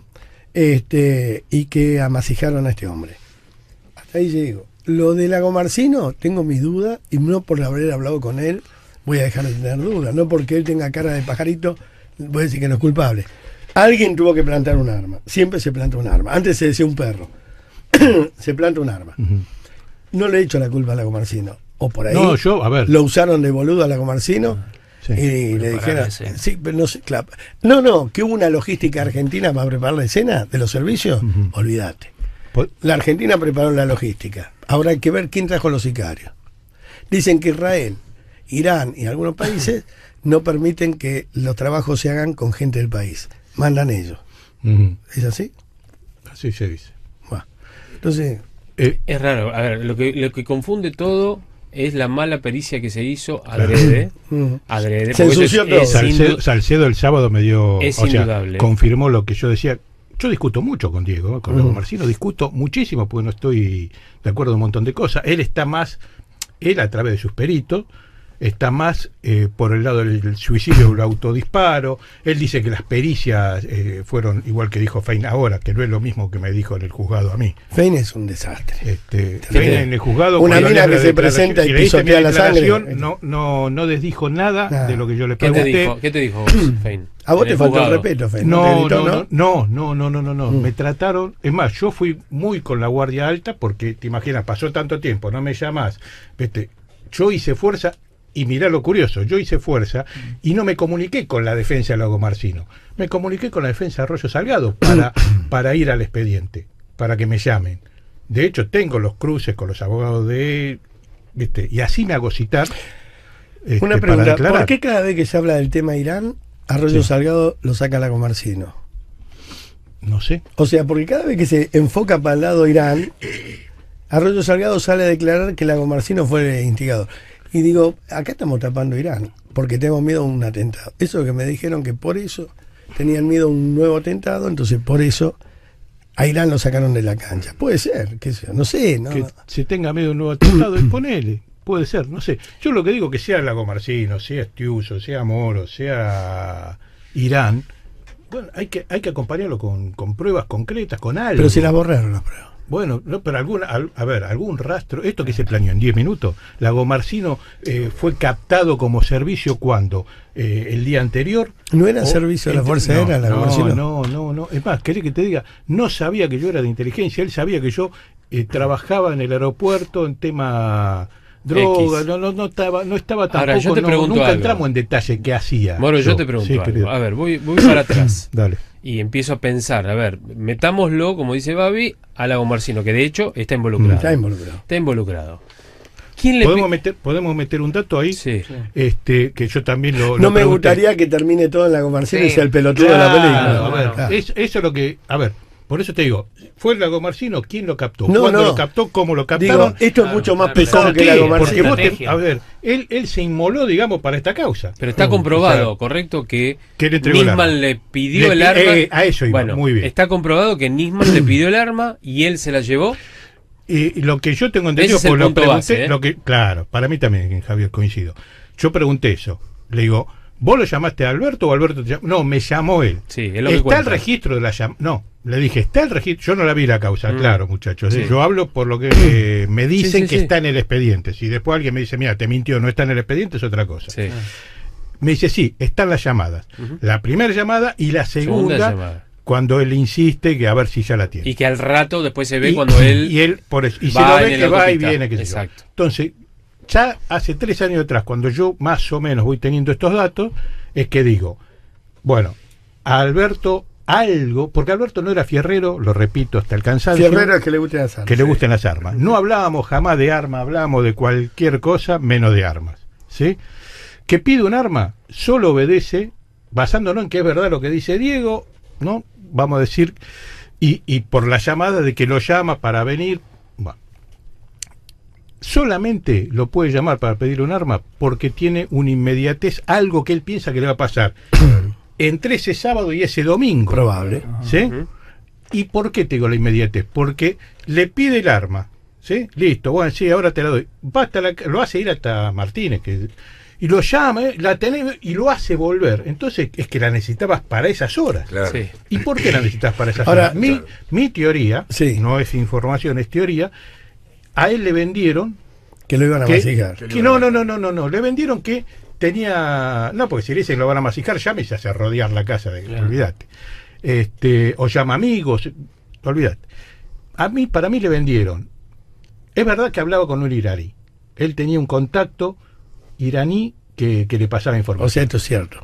[SPEAKER 2] Este, y que amasijaron a este hombre. Hasta ahí llego. Lo de Largo Marcino, tengo mis dudas, y no por haber hablado con él voy a dejar de tener dudas, no porque él tenga cara de pajarito voy a decir que no es culpable. Alguien tuvo que plantar un arma, siempre se planta un arma, antes se decía un perro. Se planta un arma. Uh-huh. No le he hecho la culpa a Largo Marcino, o por ahí
[SPEAKER 3] no, yo, a ver.
[SPEAKER 2] lo usaron de boludo a Largo Marcino. Sí, y le dijeron, sí, pero no sé, claro. No, no, que hubo una logística argentina para preparar la escena de los servicios, uh-huh. olvídate. La Argentina preparó la logística. Ahora hay que ver quién trajo los sicarios. Dicen que Israel, Irán y algunos países no permiten que los trabajos se hagan con gente del país. Mandan ellos. Uh-huh. ¿Es así?
[SPEAKER 3] Así se dice.
[SPEAKER 2] Bueno, entonces...
[SPEAKER 4] Eh, es raro. A ver, lo que, lo que confunde todo... es la mala pericia que se hizo adrede.
[SPEAKER 2] Claro.
[SPEAKER 4] adrede
[SPEAKER 2] se ensució todo.
[SPEAKER 3] Salcedo, Salcedo el sábado me dio,
[SPEAKER 4] es
[SPEAKER 3] o sea,
[SPEAKER 4] indudable.
[SPEAKER 3] confirmó lo que yo decía. Yo discuto mucho con Diego, con Largo uh. Marcino, discuto muchísimo porque no estoy de acuerdo en un montón de cosas. Él está más, él a través de sus peritos, está más eh, por el lado del suicidio o el autodisparo. Él dice que las pericias eh, fueron, igual que dijo Fein ahora, que no es lo mismo que me dijo en el juzgado a mí.
[SPEAKER 2] Fein es un desastre.
[SPEAKER 3] Este, Fein en el juzgado...
[SPEAKER 2] Una mina que se presenta y pisotea la sangre.
[SPEAKER 3] No, no, no desdijo nada nah. de lo que yo le
[SPEAKER 4] ¿Qué
[SPEAKER 3] pregunté.
[SPEAKER 4] te dijo, ¿Qué te dijo Fein?
[SPEAKER 2] A vos te faltó el respeto, Fein.
[SPEAKER 3] No, no, no, no, no, no, no, no, no. Mm. Me trataron... Es más, yo fui muy con la guardia alta porque, te imaginas, pasó tanto tiempo, no me llamás. Vete, yo hice fuerza... Y mirá lo curioso, yo hice fuerza y no me comuniqué con la defensa de Largo Marcino, me comuniqué con la defensa de Arroyo Salgado para, para ir al expediente, para que me llamen. De hecho, tengo los cruces con los abogados de... ¿viste? Y así me hago citar. este,
[SPEAKER 2] Una pregunta,
[SPEAKER 3] para
[SPEAKER 2] ¿por qué cada vez que se habla del tema Irán, Arroyo sí. Salgado lo saca Lagomarsino?
[SPEAKER 3] No sé.
[SPEAKER 2] O sea, porque cada vez que se enfoca para el lado Irán, Arroyo Salgado sale a declarar que Lagomarsino fue el instigador. Y digo, acá estamos tapando Irán, porque tenemos miedo a un atentado. Eso que me dijeron que por eso tenían miedo a un nuevo atentado, entonces por eso a Irán lo sacaron de la cancha. Puede ser, qué sé yo, no sé. No,
[SPEAKER 3] que
[SPEAKER 2] no.
[SPEAKER 3] se tenga miedo a un nuevo atentado, y ponele. Puede ser, no sé. Yo lo que digo que sea Lagomarsino, sea Estiuso, sea Moro, sea Irán, bueno, hay que hay que acompañarlo con, con pruebas concretas, con algo.
[SPEAKER 2] Pero si las borraron las pruebas.
[SPEAKER 3] Bueno, no, pero alguna, al, a ver, algún rastro, esto que se planeó en diez minutos, Lagomarsino eh, fue captado como servicio cuando eh, el día anterior.
[SPEAKER 2] ¿No era o, servicio de la Fuerza Aérea,
[SPEAKER 3] no,
[SPEAKER 2] Lagomarsino?
[SPEAKER 3] No, no, no, es más, querés que te diga, no sabía que yo era de inteligencia, él sabía que yo eh, trabajaba en el aeropuerto en tema droga, no, no, no estaba, no estaba tampoco.
[SPEAKER 4] Ahora, yo te
[SPEAKER 3] no,
[SPEAKER 4] pregunto
[SPEAKER 3] nunca
[SPEAKER 4] algo.
[SPEAKER 3] entramos en detalle qué hacía.
[SPEAKER 4] Bueno, yo, yo te pregunto sí, algo. A ver, voy, voy para atrás.
[SPEAKER 3] Dale.
[SPEAKER 4] Y empiezo a pensar, a ver, metámoslo, como dice Babi, a Lagomarsino, que de hecho está involucrado.
[SPEAKER 2] Está involucrado.
[SPEAKER 4] Está involucrado. ¿Quién le
[SPEAKER 3] ¿Podemos, meter, ¿Podemos meter un dato ahí?
[SPEAKER 4] Sí.
[SPEAKER 3] Este, que yo también lo.
[SPEAKER 2] No
[SPEAKER 3] lo
[SPEAKER 2] me gustaría que termine todo en Lagomarsino sí. y sea el pelotudo
[SPEAKER 3] claro,
[SPEAKER 2] de la película.
[SPEAKER 3] A ver, claro. es, eso es lo que. A ver. Por eso te digo, ¿fue el Lagomarsino? ¿Quién lo captó?
[SPEAKER 2] No,
[SPEAKER 3] ¿Cuándo
[SPEAKER 2] no.
[SPEAKER 3] lo captó? ¿Cómo lo captaron?
[SPEAKER 2] Digo, esto es mucho más pesado que
[SPEAKER 3] el
[SPEAKER 2] Lagomarsino.
[SPEAKER 3] Porque vos te, a ver, él, él se inmoló, digamos, para esta causa.
[SPEAKER 4] Pero está comprobado, o sea, correcto, que, que Nisman le pidió
[SPEAKER 3] le,
[SPEAKER 4] el arma.
[SPEAKER 3] Eh, a eso iba,
[SPEAKER 4] bueno,
[SPEAKER 3] muy bien.
[SPEAKER 4] Está comprobado que Nisman le pidió el arma y él se la llevó.
[SPEAKER 3] Y lo que yo tengo entendido, por lo pregunté, base, ¿eh? lo que, claro, para mí también, Javier, coincido. Yo pregunté eso. Le digo, ¿vos lo llamaste a Alberto o Alberto te llamó? No, me llamó él.
[SPEAKER 4] Sí, es lo que
[SPEAKER 3] ¿Está
[SPEAKER 4] cuenta.
[SPEAKER 3] el registro de la llamada? No, le dije, ¿está el registro? Yo no la vi la causa, mm. claro, muchachos.
[SPEAKER 4] Sí.
[SPEAKER 3] Yo hablo por lo que eh, me dicen sí, sí, que sí. está en el expediente. Si después alguien me dice, mira, te mintió, no está en el expediente, es otra cosa.
[SPEAKER 4] Sí.
[SPEAKER 3] Me dice, sí, están las llamadas. Uh-huh. La primera llamada y la segunda, segunda llamada. Cuando él insiste que a ver si ya la tiene.
[SPEAKER 4] Y que al rato después se ve
[SPEAKER 3] y,
[SPEAKER 4] cuando él.
[SPEAKER 3] Y él, por eso. Y se lo ve que va y viene, que
[SPEAKER 4] Exacto.
[SPEAKER 3] Yo. Entonces, ya hace tres años atrás, cuando yo más o menos voy teniendo estos datos, es que digo, bueno, a Alberto algo, porque Alberto no era fierrero, lo repito hasta el cansancio.
[SPEAKER 2] Fierrero es que le gusten las armas.
[SPEAKER 3] Que le gusten las armas. No hablábamos jamás de armas, hablábamos de cualquier cosa menos de armas. ¿Sí? Que pide un arma, solo obedece, basándonos en que es verdad lo que dice Diego, ¿no? Vamos a decir, y, y por la llamada de que lo llama para venir, bueno, solamente lo puede llamar para pedir un arma porque tiene una inmediatez, algo que él piensa que le va a pasar entre ese sábado y ese domingo.
[SPEAKER 2] Probable.
[SPEAKER 3] ¿Sí? Uh-huh. ¿Y por qué te digo la inmediatez? Porque le pide el arma, ¿sí? Listo, bueno, sí, ahora te la doy. Basta la, lo hace ir hasta Martínez, que y lo llama, ¿eh? La tenés y lo hace volver. Entonces es que la necesitabas para esas horas.
[SPEAKER 6] Claro.
[SPEAKER 4] Sí.
[SPEAKER 3] ¿Y por qué la necesitas para esas
[SPEAKER 2] Ahora,
[SPEAKER 3] horas? Mi,
[SPEAKER 6] claro.
[SPEAKER 3] mi teoría,
[SPEAKER 2] sí.
[SPEAKER 3] no es información, es teoría, a él le vendieron
[SPEAKER 2] que lo iban a
[SPEAKER 3] que,
[SPEAKER 2] masicar.
[SPEAKER 3] Que, que no, no, no, no, no, no, le vendieron que tenía, no, porque si le dicen que lo van a masicar, llame y se hace rodear la casa, de, claro. olvídate. Este, o llama amigos, olvídate. A mí, para mí le vendieron. Es verdad que hablaba con un iraní. Él tenía un contacto iraní que, que le pasaba información.
[SPEAKER 2] O sea, esto es cierto.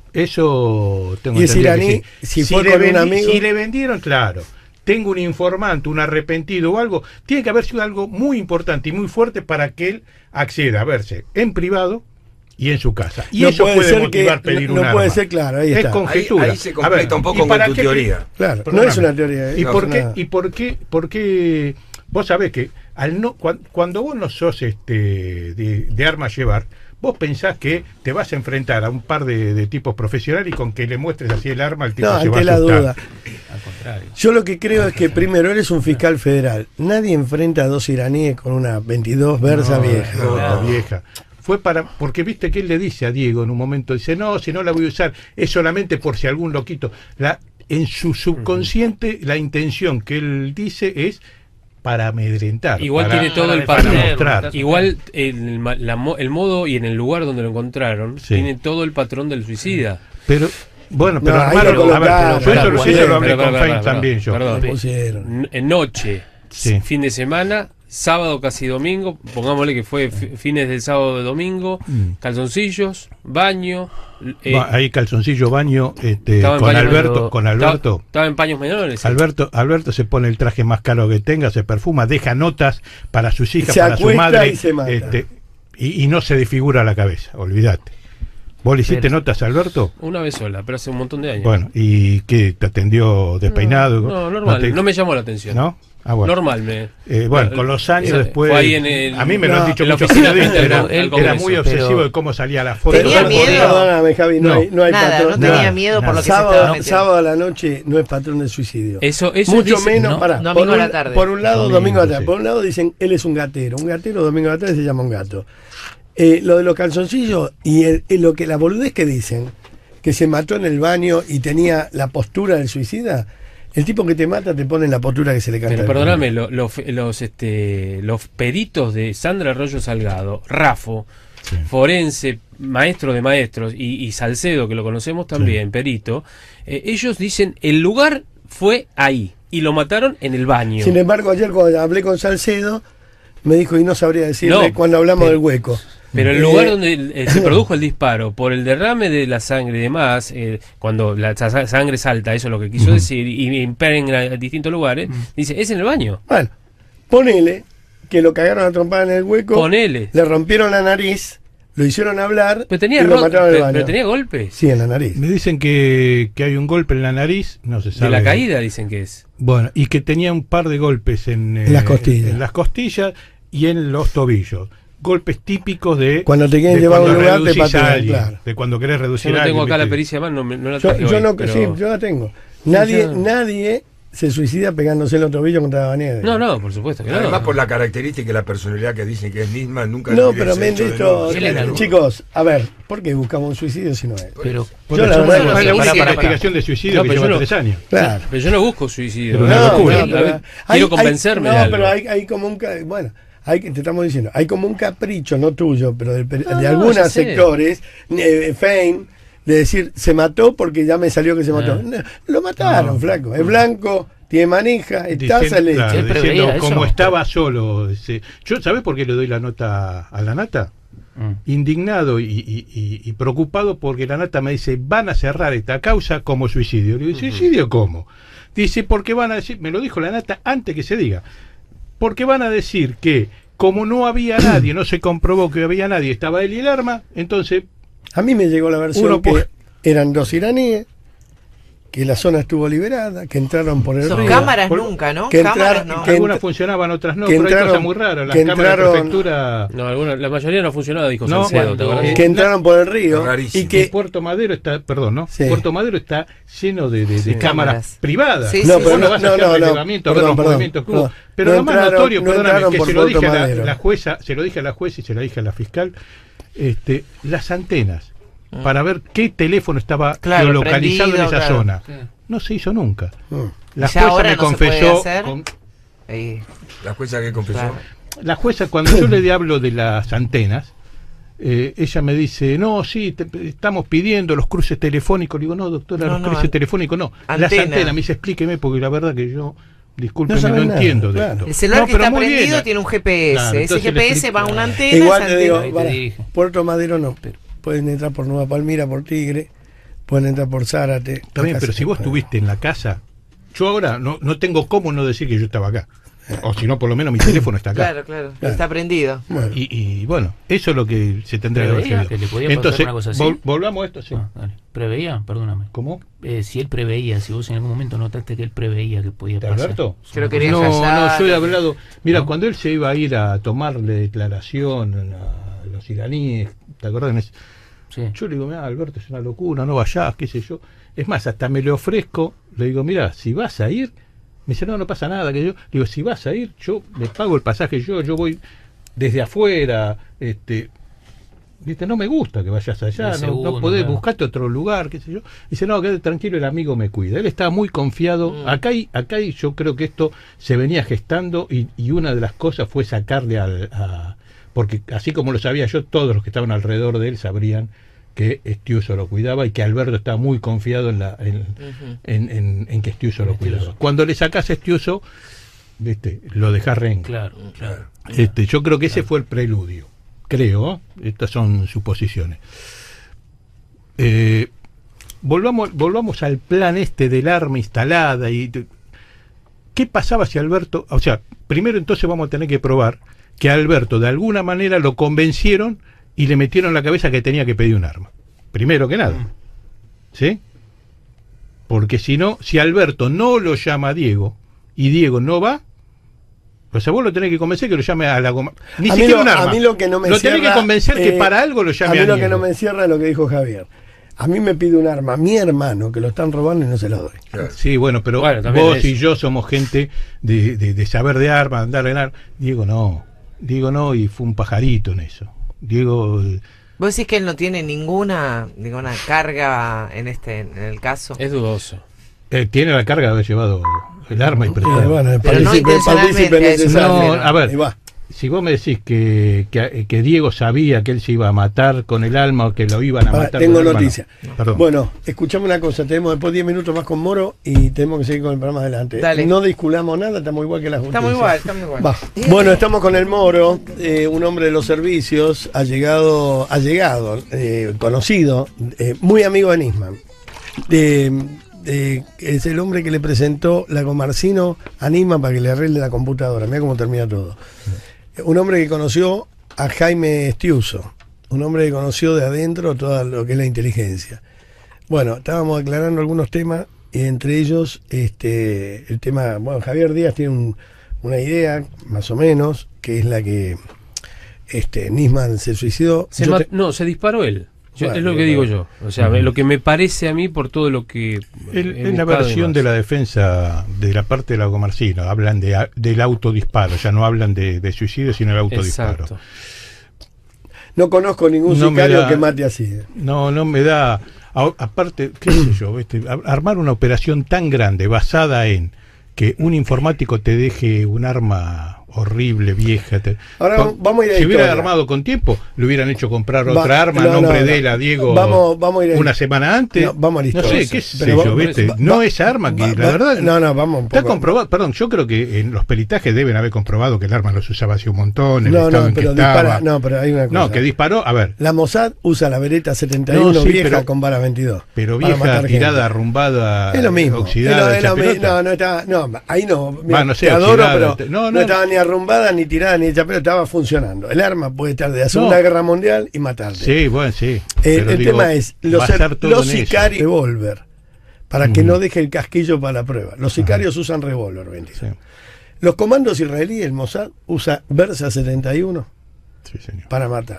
[SPEAKER 3] Eso tengo
[SPEAKER 2] y es iraní,
[SPEAKER 3] sí.
[SPEAKER 2] si,
[SPEAKER 3] si
[SPEAKER 2] fue
[SPEAKER 3] le
[SPEAKER 2] con
[SPEAKER 3] vendi-
[SPEAKER 2] un amigo.
[SPEAKER 3] Si le vendieron, claro. Tengo un informante, un arrepentido o algo. Tiene que haber sido algo muy importante y muy fuerte para que él acceda a verse en privado y en su casa. Y
[SPEAKER 2] no
[SPEAKER 3] eso puede,
[SPEAKER 2] puede
[SPEAKER 3] motivar
[SPEAKER 2] que,
[SPEAKER 3] pedir
[SPEAKER 2] no,
[SPEAKER 3] un
[SPEAKER 2] no
[SPEAKER 3] arma.
[SPEAKER 2] puede ser, claro, ahí está.
[SPEAKER 3] Es conjetura.
[SPEAKER 6] Ahí, ahí se completa ver, un poco con tu
[SPEAKER 3] qué,
[SPEAKER 6] teoría.
[SPEAKER 2] Claro,
[SPEAKER 3] Perdóname.
[SPEAKER 2] no es una teoría.
[SPEAKER 3] ¿Y
[SPEAKER 2] no,
[SPEAKER 3] por qué?
[SPEAKER 2] nada.
[SPEAKER 3] ¿Y por qué? Por qué vos sabés que al no, cuando, cuando vos no sos este de, de armas llevar, vos pensás que te vas a enfrentar a un par de, de tipos profesionales y con que le muestres así el arma, el tipo
[SPEAKER 2] no,
[SPEAKER 3] se va a
[SPEAKER 2] ante la
[SPEAKER 3] asustar.
[SPEAKER 2] duda.
[SPEAKER 4] Al contrario.
[SPEAKER 2] Yo lo que creo es que primero él es un fiscal federal. Nadie enfrenta a dos iraníes con una veintidós Versa
[SPEAKER 3] no,
[SPEAKER 2] vieja.
[SPEAKER 3] No,
[SPEAKER 4] No.
[SPEAKER 3] vieja. Fue para, porque viste que él le dice a Diego en un momento, dice, no, si no la voy a usar, es solamente por si algún loquito. La, en su subconsciente, uh-huh. la intención que él dice es para amedrentar.
[SPEAKER 4] Igual
[SPEAKER 3] para,
[SPEAKER 4] tiene todo
[SPEAKER 3] para,
[SPEAKER 4] el patrón.
[SPEAKER 3] para mostrar.
[SPEAKER 4] Igual el, la, el modo y en el lugar donde lo encontraron,
[SPEAKER 3] Sí.
[SPEAKER 4] tiene todo el patrón del suicida.
[SPEAKER 3] Pero, bueno, pero
[SPEAKER 2] No, ahí
[SPEAKER 3] armaron,
[SPEAKER 2] lo
[SPEAKER 3] a ver,
[SPEAKER 2] colocaron,
[SPEAKER 3] pero yo eso,
[SPEAKER 2] claro,
[SPEAKER 3] eso lo hablé
[SPEAKER 4] pero,
[SPEAKER 3] con
[SPEAKER 4] pero,
[SPEAKER 3] Fein
[SPEAKER 4] pero,
[SPEAKER 3] también yo.
[SPEAKER 4] Perdón.
[SPEAKER 2] Lo pusieron.
[SPEAKER 4] N- Noche,
[SPEAKER 3] Sí.
[SPEAKER 4] fin de semana, sábado casi domingo, pongámosle que fue f- fines del sábado de domingo,
[SPEAKER 3] Mm.
[SPEAKER 4] calzoncillos, baño. eh,
[SPEAKER 3] Va, ahí calzoncillo, baño, este,
[SPEAKER 4] estaba en
[SPEAKER 3] con
[SPEAKER 4] paños
[SPEAKER 3] Alberto,
[SPEAKER 4] menores.
[SPEAKER 3] con Alberto.
[SPEAKER 4] Estaba, estaba en paños menores.
[SPEAKER 3] Alberto, Alberto se pone el traje más caro que tenga, se perfuma, deja notas para sus hijas,
[SPEAKER 2] Se
[SPEAKER 3] para su
[SPEAKER 2] acuesta
[SPEAKER 3] madre.
[SPEAKER 2] y se mata.
[SPEAKER 3] Este, y, y no se desfigura la cabeza, olvídate. ¿Vos le hiciste pero, notas a Alberto?
[SPEAKER 4] Una vez sola, pero hace un montón de años.
[SPEAKER 3] Bueno, ¿y qué? ¿Te atendió despeinado?
[SPEAKER 4] No, no normal, no, te... no me llamó la atención.
[SPEAKER 3] ¿No? Ah, bueno.
[SPEAKER 4] Normal. Me...
[SPEAKER 3] Eh, bueno, con los años
[SPEAKER 4] Esa,
[SPEAKER 3] después...
[SPEAKER 4] Ahí en el,
[SPEAKER 3] a mí me
[SPEAKER 4] no,
[SPEAKER 3] lo han dicho muchos periodistas, era, era muy obsesivo pero... de cómo salía la foto.
[SPEAKER 5] ¿Tenía
[SPEAKER 3] no,
[SPEAKER 5] miedo?
[SPEAKER 2] Perdóname, Javi, no, no hay, no hay
[SPEAKER 5] nada,
[SPEAKER 2] patrón.
[SPEAKER 5] no tenía
[SPEAKER 2] nada,
[SPEAKER 5] miedo por
[SPEAKER 2] nada.
[SPEAKER 5] lo que
[SPEAKER 2] sábado,
[SPEAKER 5] se estaba metiendo.
[SPEAKER 2] Sábado a la noche no es patrón de suicidio.
[SPEAKER 4] Eso, eso
[SPEAKER 2] Mucho
[SPEAKER 4] dice,
[SPEAKER 2] menos,
[SPEAKER 4] no,
[SPEAKER 2] para.
[SPEAKER 5] Domingo
[SPEAKER 2] por un,
[SPEAKER 5] a la tarde.
[SPEAKER 2] Por un lado, domingo, domingo a la tarde.
[SPEAKER 3] Sí.
[SPEAKER 2] Por un lado dicen, él es un gatero. Un gatero, domingo a la tarde se llama un gato. Eh, lo de los calzoncillos y el, el, lo que la boludez que dicen, que se mató en el baño y tenía la postura del suicida. El tipo que te mata te pone en la postura que se le canta.
[SPEAKER 4] Pero perdóname, lo, lo, los, este, los peritos de Sandra Arroyo Salgado, Rafo, sí. forense, maestro de maestros, y, y Salcedo, que lo conocemos también, sí. perito, eh, ellos dicen, el lugar fue ahí, y lo mataron en el baño.
[SPEAKER 2] Sin embargo, ayer cuando hablé con Salcedo, me dijo, y no sabría decirle no, cuando hablamos pero, del hueco.
[SPEAKER 4] Pero el lugar eh, donde eh, se produjo el disparo, por el derrame de la sangre y demás, eh, cuando la sangre salta, eso es lo que quiso uh-huh. decir, y impregna en distintos lugares, uh-huh. dice, es en el baño.
[SPEAKER 2] Bueno, ponele que lo cagaron a trompada en el hueco,
[SPEAKER 4] ponele.
[SPEAKER 2] Le rompieron la nariz, lo hicieron hablar
[SPEAKER 4] pero tenía
[SPEAKER 2] y lo mataron en el baño.
[SPEAKER 4] Pero tenía golpes.
[SPEAKER 2] Sí, en la nariz.
[SPEAKER 3] Me dicen que, que hay un golpe en la nariz, no se sabe.
[SPEAKER 4] De la caída dicen que es.
[SPEAKER 3] Bueno, y que tenía un par de golpes en,
[SPEAKER 2] en eh, las costillas.
[SPEAKER 3] En las costillas y en los tobillos. Golpes típicos de
[SPEAKER 2] cuando te quieren llevar a un lugar te patean, claro.
[SPEAKER 3] De cuando querés reducir
[SPEAKER 4] yo no tengo
[SPEAKER 3] alguien,
[SPEAKER 4] acá la pericia más, no, no la
[SPEAKER 2] yo, yo
[SPEAKER 4] hoy,
[SPEAKER 2] no,
[SPEAKER 4] pero...
[SPEAKER 2] sí, yo la tengo. Nadie,
[SPEAKER 4] yo...
[SPEAKER 2] nadie se suicida pegándose el tobillo contra la nieve.
[SPEAKER 4] No, no, por supuesto que no.
[SPEAKER 6] Además por la característica y la personalidad que dicen que es misma, nunca.
[SPEAKER 2] No, pero me han dicho, chicos, a ver, ¿por qué buscamos un suicidio si no es?
[SPEAKER 3] Pero
[SPEAKER 2] yo la verdad
[SPEAKER 3] no, no, una investigación de suicidio que lleva tres años.
[SPEAKER 2] Claro.
[SPEAKER 4] Pero yo no busco suicidio.
[SPEAKER 3] Pero no,
[SPEAKER 4] no,
[SPEAKER 3] no,
[SPEAKER 4] pero, quiero convencerme.
[SPEAKER 2] No,
[SPEAKER 4] de algo.
[SPEAKER 2] pero hay, hay como un bueno. Hay, te estamos diciendo, hay como un capricho, no tuyo, pero de, de
[SPEAKER 4] no,
[SPEAKER 2] algunos
[SPEAKER 4] no,
[SPEAKER 2] sectores, eh, Fein, de decir, se mató porque ya me salió que se mató. No, lo mataron, no, flaco. Es blanco, tiene manija, es taza leche.
[SPEAKER 3] Claro, diciendo, como estaba solo. Ese, yo, ¿sabés por qué le doy la nota a la Nata? Mm. Indignado y, y, y, y preocupado porque la Nata me dice, van a cerrar esta causa como suicidio. Le digo, ¿suicidio cómo? Dice, porque van a decir, me lo dijo la Nata antes que se diga. Porque van a decir que como no había nadie, no se comprobó que había nadie, estaba él y el arma, entonces...
[SPEAKER 2] A mí me llegó la versión
[SPEAKER 3] uno
[SPEAKER 2] que
[SPEAKER 3] por...
[SPEAKER 2] eran dos iraníes, que la zona estuvo liberada, que entraron por el
[SPEAKER 5] Son
[SPEAKER 2] río.
[SPEAKER 5] cámaras
[SPEAKER 2] por,
[SPEAKER 5] nunca, ¿no?
[SPEAKER 2] Que
[SPEAKER 5] cámaras
[SPEAKER 2] entrar,
[SPEAKER 5] no.
[SPEAKER 2] Que
[SPEAKER 3] algunas funcionaban, otras no,
[SPEAKER 2] que
[SPEAKER 3] pero
[SPEAKER 2] entraron,
[SPEAKER 3] hay cosas muy raras. Las
[SPEAKER 2] que
[SPEAKER 3] cámaras
[SPEAKER 2] entraron,
[SPEAKER 3] de prefectura...
[SPEAKER 4] No, alguna, la mayoría no funcionaba, dijo
[SPEAKER 3] no,
[SPEAKER 4] Salcedo.
[SPEAKER 3] cuando,
[SPEAKER 2] eh, que entraron por el río.
[SPEAKER 6] Rarísimo.
[SPEAKER 2] Y que
[SPEAKER 3] Puerto Madero está, perdón, ¿no?
[SPEAKER 2] Sí.
[SPEAKER 3] Puerto Madero está lleno de, de, de
[SPEAKER 4] sí.
[SPEAKER 3] cámaras,
[SPEAKER 5] cámaras
[SPEAKER 3] privadas.
[SPEAKER 5] Sí,
[SPEAKER 2] no,
[SPEAKER 5] sí,
[SPEAKER 2] pero
[SPEAKER 3] uno
[SPEAKER 2] no,
[SPEAKER 3] vas a
[SPEAKER 2] no,
[SPEAKER 3] hacer
[SPEAKER 2] no,
[SPEAKER 3] relevamiento,
[SPEAKER 2] no,
[SPEAKER 3] ver los
[SPEAKER 2] perdón,
[SPEAKER 3] movimientos que hubo.
[SPEAKER 2] no,
[SPEAKER 3] Pero
[SPEAKER 2] no
[SPEAKER 3] lo más
[SPEAKER 2] entraron,
[SPEAKER 3] notorio,
[SPEAKER 2] no
[SPEAKER 3] perdóname, que
[SPEAKER 2] por
[SPEAKER 3] se lo dije a la,
[SPEAKER 2] Madero.
[SPEAKER 3] la jueza, se lo dije a la jueza y se lo dije a la fiscal, este, las antenas, mm. para ver qué teléfono estaba
[SPEAKER 5] claro,
[SPEAKER 3] geolocalizado
[SPEAKER 5] prendido,
[SPEAKER 3] en esa
[SPEAKER 5] claro.
[SPEAKER 3] zona.
[SPEAKER 5] Sí.
[SPEAKER 3] No se hizo nunca.
[SPEAKER 2] Mm.
[SPEAKER 3] La
[SPEAKER 5] ya
[SPEAKER 3] jueza me
[SPEAKER 5] no
[SPEAKER 3] confesó.
[SPEAKER 5] Con...
[SPEAKER 6] La jueza que confesó.
[SPEAKER 5] Claro.
[SPEAKER 3] La jueza, cuando yo le hablo de las antenas, eh, ella me dice, no, sí, te, estamos pidiendo los cruces telefónicos. Le digo, no, doctora,
[SPEAKER 5] no,
[SPEAKER 3] los
[SPEAKER 5] no,
[SPEAKER 3] cruces
[SPEAKER 5] an...
[SPEAKER 3] telefónicos no.
[SPEAKER 5] Antena.
[SPEAKER 3] Las antenas, me dice, explíqueme, porque la verdad que yo, discúlpeme, no,
[SPEAKER 2] no
[SPEAKER 3] entiendo
[SPEAKER 2] nada,
[SPEAKER 3] de
[SPEAKER 2] claro.
[SPEAKER 3] esto.
[SPEAKER 5] El celular
[SPEAKER 3] no,
[SPEAKER 5] que
[SPEAKER 3] pero
[SPEAKER 5] está
[SPEAKER 3] muy
[SPEAKER 5] prendido
[SPEAKER 3] bien.
[SPEAKER 5] tiene un G P S.
[SPEAKER 3] Claro,
[SPEAKER 5] ese G P S va a una antena.
[SPEAKER 2] Igual te digo,
[SPEAKER 5] antena.
[SPEAKER 2] para, Puerto Madero no, pero pueden entrar por Nueva Palmira, por Tigre, pueden entrar por Zárate.
[SPEAKER 3] También, pero si vos estuviste en la casa, yo ahora no, no tengo cómo no decir que yo estaba acá. O si no, por lo menos mi teléfono está acá.
[SPEAKER 5] Claro, claro, claro. Está prendido.
[SPEAKER 3] Bueno. Y, y bueno, eso es lo que se tendría que haber
[SPEAKER 7] ¿Preveía que le podía pasar
[SPEAKER 3] Entonces,
[SPEAKER 7] una cosa así?
[SPEAKER 3] vol volvamos a esto, sí.
[SPEAKER 7] Ah, dale. ¿Preveía? Perdóname.
[SPEAKER 3] ¿Cómo?
[SPEAKER 7] Eh, si él preveía, si vos en algún momento notaste que él preveía que podía
[SPEAKER 3] ¿De
[SPEAKER 7] pasar.
[SPEAKER 3] Alberto?
[SPEAKER 5] Que lo quería
[SPEAKER 3] no,
[SPEAKER 5] callar.
[SPEAKER 3] no, yo he hablado. Mira,
[SPEAKER 7] ¿no?
[SPEAKER 3] Cuando él se iba a ir a tomarle declaración a los iraníes, ¿te acordás?
[SPEAKER 7] Sí.
[SPEAKER 3] Yo le digo, mira, Alberto, es una locura, no vayas, qué sé yo. Es más, hasta me le ofrezco, le digo, mira, si vas a ir, me dice, no, no pasa nada, que yo, le digo, si vas a ir, yo le pago el pasaje yo, yo voy desde afuera, este, viste, no me gusta que vayas allá, no,
[SPEAKER 7] segundo,
[SPEAKER 3] no podés,
[SPEAKER 7] claro.
[SPEAKER 3] buscarte otro lugar, qué sé yo. Dice, no, quédate tranquilo, el amigo me cuida. Él estaba muy confiado, mm. acá y acá y yo creo que esto se venía gestando y, y una de las cosas fue sacarle al, a, porque así como lo sabía yo, todos los que estaban alrededor de él sabrían que Estiuso lo cuidaba y que Alberto estaba muy confiado en, la, en, uh-huh. en, en, en que Estiuso lo cuidaba. Cuando le sacás a Estiuso, ¿viste? Lo dejás renco.
[SPEAKER 7] Claro, claro.
[SPEAKER 3] Este, yo creo que ese
[SPEAKER 7] claro.
[SPEAKER 3] fue el preludio. Creo, ¿eh? Estas son suposiciones. Eh, volvamos, volvamos al plan este del arma instalada. y ¿Qué pasaba si Alberto... O sea, primero entonces vamos a tener que probar que a Alberto de alguna manera lo convencieron y le metieron en la cabeza que tenía que pedir un arma. Primero que nada. ¿Sí? Porque si no, si Alberto no lo llama a Diego y Diego no va, pues a vos lo tenés que convencer que lo llame a la goma. Ni
[SPEAKER 2] a
[SPEAKER 3] siquiera
[SPEAKER 2] lo,
[SPEAKER 3] un arma.
[SPEAKER 2] A mí lo que no me
[SPEAKER 3] lo
[SPEAKER 2] cierra,
[SPEAKER 3] tenés que convencer eh, que para algo lo llame a,
[SPEAKER 2] a mí lo
[SPEAKER 3] Diego.
[SPEAKER 2] que no me encierra es lo que dijo Javier. A mí me pide un arma mi hermano que lo están robando y no se lo doy.
[SPEAKER 3] Claro. Sí, bueno, pero
[SPEAKER 4] bueno,
[SPEAKER 3] vos
[SPEAKER 4] es.
[SPEAKER 3] y yo somos gente de, de, de saber de armas, andar en armas. Diego no. Diego no, y fue un pajarito en eso. Diego...
[SPEAKER 5] ¿Vos decís que él no tiene ninguna ninguna carga en este en el caso?
[SPEAKER 4] Es dudoso.
[SPEAKER 3] Eh, tiene la carga de haber llevado el arma y
[SPEAKER 2] Sí,
[SPEAKER 3] prestado.
[SPEAKER 2] bueno, el
[SPEAKER 5] Pero no
[SPEAKER 2] partícipe, partícipe
[SPEAKER 5] intencionalmente,
[SPEAKER 2] necesario.
[SPEAKER 3] No, a ver,
[SPEAKER 2] Ahí va.
[SPEAKER 3] si vos me decís que, que, que Diego sabía que él se iba a matar con el alma o que lo iban a
[SPEAKER 2] Pará,
[SPEAKER 3] matar
[SPEAKER 2] tengo
[SPEAKER 3] con el alma,
[SPEAKER 2] noticia.
[SPEAKER 3] no. Perdón.
[SPEAKER 2] Bueno, escuchame una cosa, tenemos después diez minutos más con Moro y tenemos que seguir con el programa adelante.
[SPEAKER 5] Dale.
[SPEAKER 2] No disculamos nada, estamos igual que la justicia.
[SPEAKER 5] Estamos igual, estamos igual.
[SPEAKER 2] Va. Bueno, estamos con el Moro, eh, un hombre de los servicios, ha llegado, ha llegado, eh, conocido, eh, muy amigo de Nisman. Eh, eh, es el hombre que le presentó la Comarcino a Nisman para que le arregle la computadora. Mira cómo termina todo. Un hombre que conoció a Jaime Estiuso, un hombre que conoció de adentro todo lo que es la inteligencia. Bueno, estábamos aclarando algunos temas, y entre ellos este el tema, bueno, Javier Díaz tiene un, una idea, más o menos, que es la que este Nisman se suicidó.
[SPEAKER 4] Se
[SPEAKER 2] Yo
[SPEAKER 4] ma-
[SPEAKER 2] te-
[SPEAKER 4] No, se disparó él. Yo-
[SPEAKER 2] Bueno,
[SPEAKER 4] es lo que
[SPEAKER 2] bueno.
[SPEAKER 4] digo yo. O sea,
[SPEAKER 3] Ujú.
[SPEAKER 4] lo que me parece a mí por todo lo que.
[SPEAKER 3] El-
[SPEAKER 4] he
[SPEAKER 3] en la
[SPEAKER 4] buscado y
[SPEAKER 3] versión
[SPEAKER 4] demás.
[SPEAKER 3] de la defensa de la parte de la Comarcino hablan de, a- del autodisparo, ya no hablan de, de suicidio, sino del autodisparo.
[SPEAKER 4] Exacto.
[SPEAKER 2] no conozco ningún
[SPEAKER 3] No me
[SPEAKER 2] sicario
[SPEAKER 3] da-
[SPEAKER 2] que mate así.
[SPEAKER 3] No, no me da. a- aparte, qué sé yo, ¿viste? A- armar una operación tan grande basada en que un informático te deje un arma horrible, vieja. te-
[SPEAKER 2] Ahora
[SPEAKER 3] con-
[SPEAKER 2] vamos a ir a
[SPEAKER 3] si hubiera
[SPEAKER 2] historia.
[SPEAKER 3] armado con tiempo, le hubieran hecho comprar
[SPEAKER 2] Va-
[SPEAKER 3] otra arma
[SPEAKER 2] no,
[SPEAKER 3] a nombre
[SPEAKER 2] no,
[SPEAKER 3] de
[SPEAKER 2] no.
[SPEAKER 3] él a Diego
[SPEAKER 2] Vamos- vamos a ir a-
[SPEAKER 3] una semana antes.
[SPEAKER 2] No, vamos a la
[SPEAKER 3] No
[SPEAKER 2] historia.
[SPEAKER 3] sé, qué sé
[SPEAKER 2] Pero
[SPEAKER 3] yo,
[SPEAKER 2] va-
[SPEAKER 3] ¿viste?
[SPEAKER 2] va-
[SPEAKER 3] no
[SPEAKER 2] va-
[SPEAKER 3] es arma, que
[SPEAKER 2] va-
[SPEAKER 3] la
[SPEAKER 2] va-
[SPEAKER 3] verdad.
[SPEAKER 2] no, no, vamos un
[SPEAKER 3] Está
[SPEAKER 2] poco.
[SPEAKER 3] comprobado, perdón, yo creo que en los peritajes deben haber comprobado que el arma los usaba hace un montón, el
[SPEAKER 2] No,
[SPEAKER 3] estado
[SPEAKER 2] no,
[SPEAKER 3] en que
[SPEAKER 2] pero
[SPEAKER 3] estaba.
[SPEAKER 2] dispara, no, pero hay una cosa.
[SPEAKER 3] No, que disparó, a ver,
[SPEAKER 2] La Mossad usa la Beretta setenta y uno
[SPEAKER 3] No, sí,
[SPEAKER 2] vieja
[SPEAKER 3] pero-
[SPEAKER 2] con bala veintidós.
[SPEAKER 3] pero
[SPEAKER 2] para
[SPEAKER 3] vieja,
[SPEAKER 2] matar
[SPEAKER 3] tirada,
[SPEAKER 2] gente.
[SPEAKER 3] arrumbada,
[SPEAKER 2] Es lo mismo.
[SPEAKER 3] oxidada,
[SPEAKER 2] Es lo- es lo
[SPEAKER 3] hecha
[SPEAKER 2] mi-
[SPEAKER 3] pelota.
[SPEAKER 2] no, no estaba, no, ahí no. Mira,
[SPEAKER 3] Va, no sé,
[SPEAKER 2] te adoro,
[SPEAKER 3] oxidada,
[SPEAKER 2] pero
[SPEAKER 3] te-
[SPEAKER 2] no,
[SPEAKER 3] no, no.
[SPEAKER 2] estaba ni arrumbada, ni tirada, ni hecha pelota, estaba funcionando. El arma puede estar de la Segunda
[SPEAKER 3] No.
[SPEAKER 2] Guerra Mundial y matarte.
[SPEAKER 3] Sí, bueno, sí.
[SPEAKER 2] Eh,
[SPEAKER 3] pero
[SPEAKER 2] el
[SPEAKER 3] digo,
[SPEAKER 2] tema es, los,
[SPEAKER 3] basar todo
[SPEAKER 2] los
[SPEAKER 3] en eso.
[SPEAKER 2] sicarios revólver, para que
[SPEAKER 3] Ujú.
[SPEAKER 2] no deje el casquillo para la prueba. Los sicarios usan revólver veintidós.
[SPEAKER 3] Sí,
[SPEAKER 2] Los comandos israelíes, el Mossad, usa Versa setenta y uno
[SPEAKER 3] sí, señor.
[SPEAKER 2] para matar.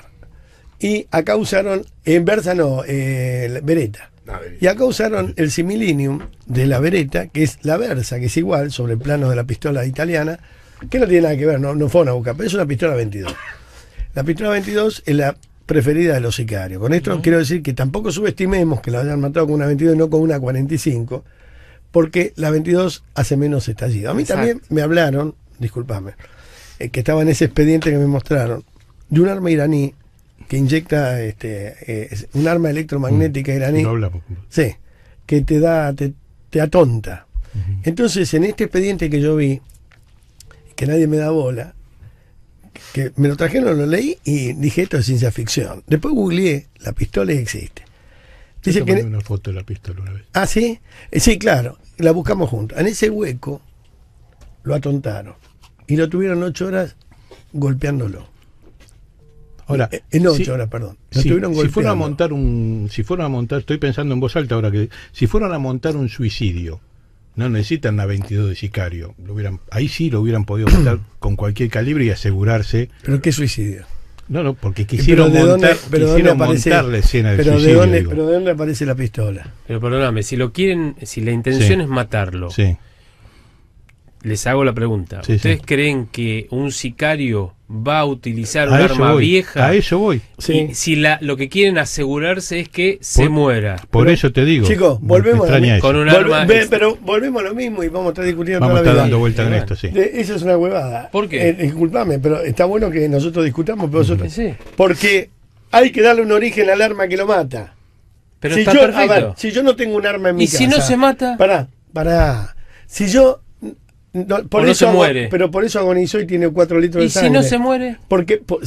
[SPEAKER 2] Y acá usaron, en Versa no, eh, Beretta.
[SPEAKER 6] A ver,
[SPEAKER 2] Y acá usaron el similinium de la Beretta, que es la Versa, que es igual, sobre el plano de la pistola italiana, que no tiene nada que ver, no, no fue una busca, pero es una pistola veintidós. La pistola veintidós es la preferida de los sicarios. Con esto quiero decir que tampoco subestimemos que la hayan matado con una veintidós y no con una cuarenta y cinco, porque la veintidós hace menos estallido. A mí
[SPEAKER 5] Exacto.
[SPEAKER 2] también me hablaron, discúlpame, eh, que estaba en ese expediente que me mostraron, de un arma iraní que inyecta este, eh, es un arma electromagnética iraní.
[SPEAKER 3] Lo hablamos.
[SPEAKER 2] Sí, que te da, te, te atonta. Entonces, en este expediente que yo vi, que nadie me da bola, que me lo trajeron, lo leí y dije, esto es ciencia ficción. Después googleé, la pistola y existe. Dice
[SPEAKER 3] Yo
[SPEAKER 2] que...
[SPEAKER 3] tomé una foto de la pistola una vez.
[SPEAKER 2] Ah, ¿sí? Eh, sí, claro, la buscamos juntos. En ese hueco lo atontaron y lo tuvieron ocho horas golpeándolo.
[SPEAKER 3] Ahora,
[SPEAKER 2] Eh, en ocho
[SPEAKER 3] si-
[SPEAKER 2] horas, perdón. Lo
[SPEAKER 3] si,
[SPEAKER 2] tuvieron
[SPEAKER 3] si fueran a
[SPEAKER 2] golpeando.
[SPEAKER 3] montar un, si fueran a montar, estoy pensando en voz alta ahora que, si fueran a montar un suicidio, no necesitan una veintidós de sicario, lo hubieran, ahí sí lo hubieran podido montar con cualquier calibre y asegurarse.
[SPEAKER 2] ¿Pero qué suicidio?
[SPEAKER 3] No, no, porque quisieron
[SPEAKER 2] ¿de
[SPEAKER 3] montar,
[SPEAKER 2] dónde- pero dónde
[SPEAKER 3] quisieron
[SPEAKER 2] aparece-
[SPEAKER 3] montar la escena del
[SPEAKER 2] pero
[SPEAKER 3] suicidio.
[SPEAKER 2] de dónde,
[SPEAKER 3] digo.
[SPEAKER 2] pero de dónde aparece la pistola?
[SPEAKER 4] Pero perdóname, si lo quieren, si la intención
[SPEAKER 3] Sí.
[SPEAKER 4] es matarlo,
[SPEAKER 3] Sí.
[SPEAKER 4] les hago la pregunta.
[SPEAKER 3] Sí,
[SPEAKER 4] ¿Ustedes
[SPEAKER 3] sí.
[SPEAKER 4] creen que un sicario va a utilizar un
[SPEAKER 3] A eso
[SPEAKER 4] arma
[SPEAKER 3] voy,
[SPEAKER 4] vieja?
[SPEAKER 3] a eso voy.
[SPEAKER 2] Sí.
[SPEAKER 4] Y si la, lo que quieren asegurarse es que se
[SPEAKER 3] Por-
[SPEAKER 4] muera.
[SPEAKER 3] Por
[SPEAKER 2] Pero,
[SPEAKER 3] eso te digo.
[SPEAKER 2] chicos,
[SPEAKER 3] me
[SPEAKER 2] volvemos a la
[SPEAKER 3] extraña
[SPEAKER 2] mi-
[SPEAKER 3] eso.
[SPEAKER 4] Con un
[SPEAKER 2] Volve-
[SPEAKER 4] arma
[SPEAKER 2] ve,
[SPEAKER 4] ex-
[SPEAKER 2] pero volvemos a lo mismo y vamos a estar discutiendo
[SPEAKER 3] Vamos a
[SPEAKER 2] toda
[SPEAKER 3] estar
[SPEAKER 2] la
[SPEAKER 3] dando
[SPEAKER 2] vida.
[SPEAKER 3] vueltas en
[SPEAKER 4] Eh,
[SPEAKER 3] esto, sí.
[SPEAKER 2] De- eso es una huevada.
[SPEAKER 4] ¿Por qué?
[SPEAKER 2] Eh, disculpame, pero está bueno que nosotros discutamos, pero nosotros-
[SPEAKER 4] Sí.
[SPEAKER 2] porque hay que darle un origen al arma que lo mata.
[SPEAKER 4] Pero
[SPEAKER 2] si
[SPEAKER 4] está
[SPEAKER 2] yo,
[SPEAKER 4] perfecto.
[SPEAKER 2] a ver, si yo no tengo un arma en mi
[SPEAKER 4] ¿Y
[SPEAKER 2] casa.
[SPEAKER 4] si no se mata?
[SPEAKER 2] Pará, pará. Si yo. No, por
[SPEAKER 4] O no
[SPEAKER 2] eso
[SPEAKER 4] se
[SPEAKER 2] ago-
[SPEAKER 4] muere.
[SPEAKER 2] Pero por eso agonizó y tiene cuatro litros
[SPEAKER 4] ¿Y
[SPEAKER 2] de
[SPEAKER 4] si
[SPEAKER 2] sangre.
[SPEAKER 4] no se muere?
[SPEAKER 2] Porque, po- sí,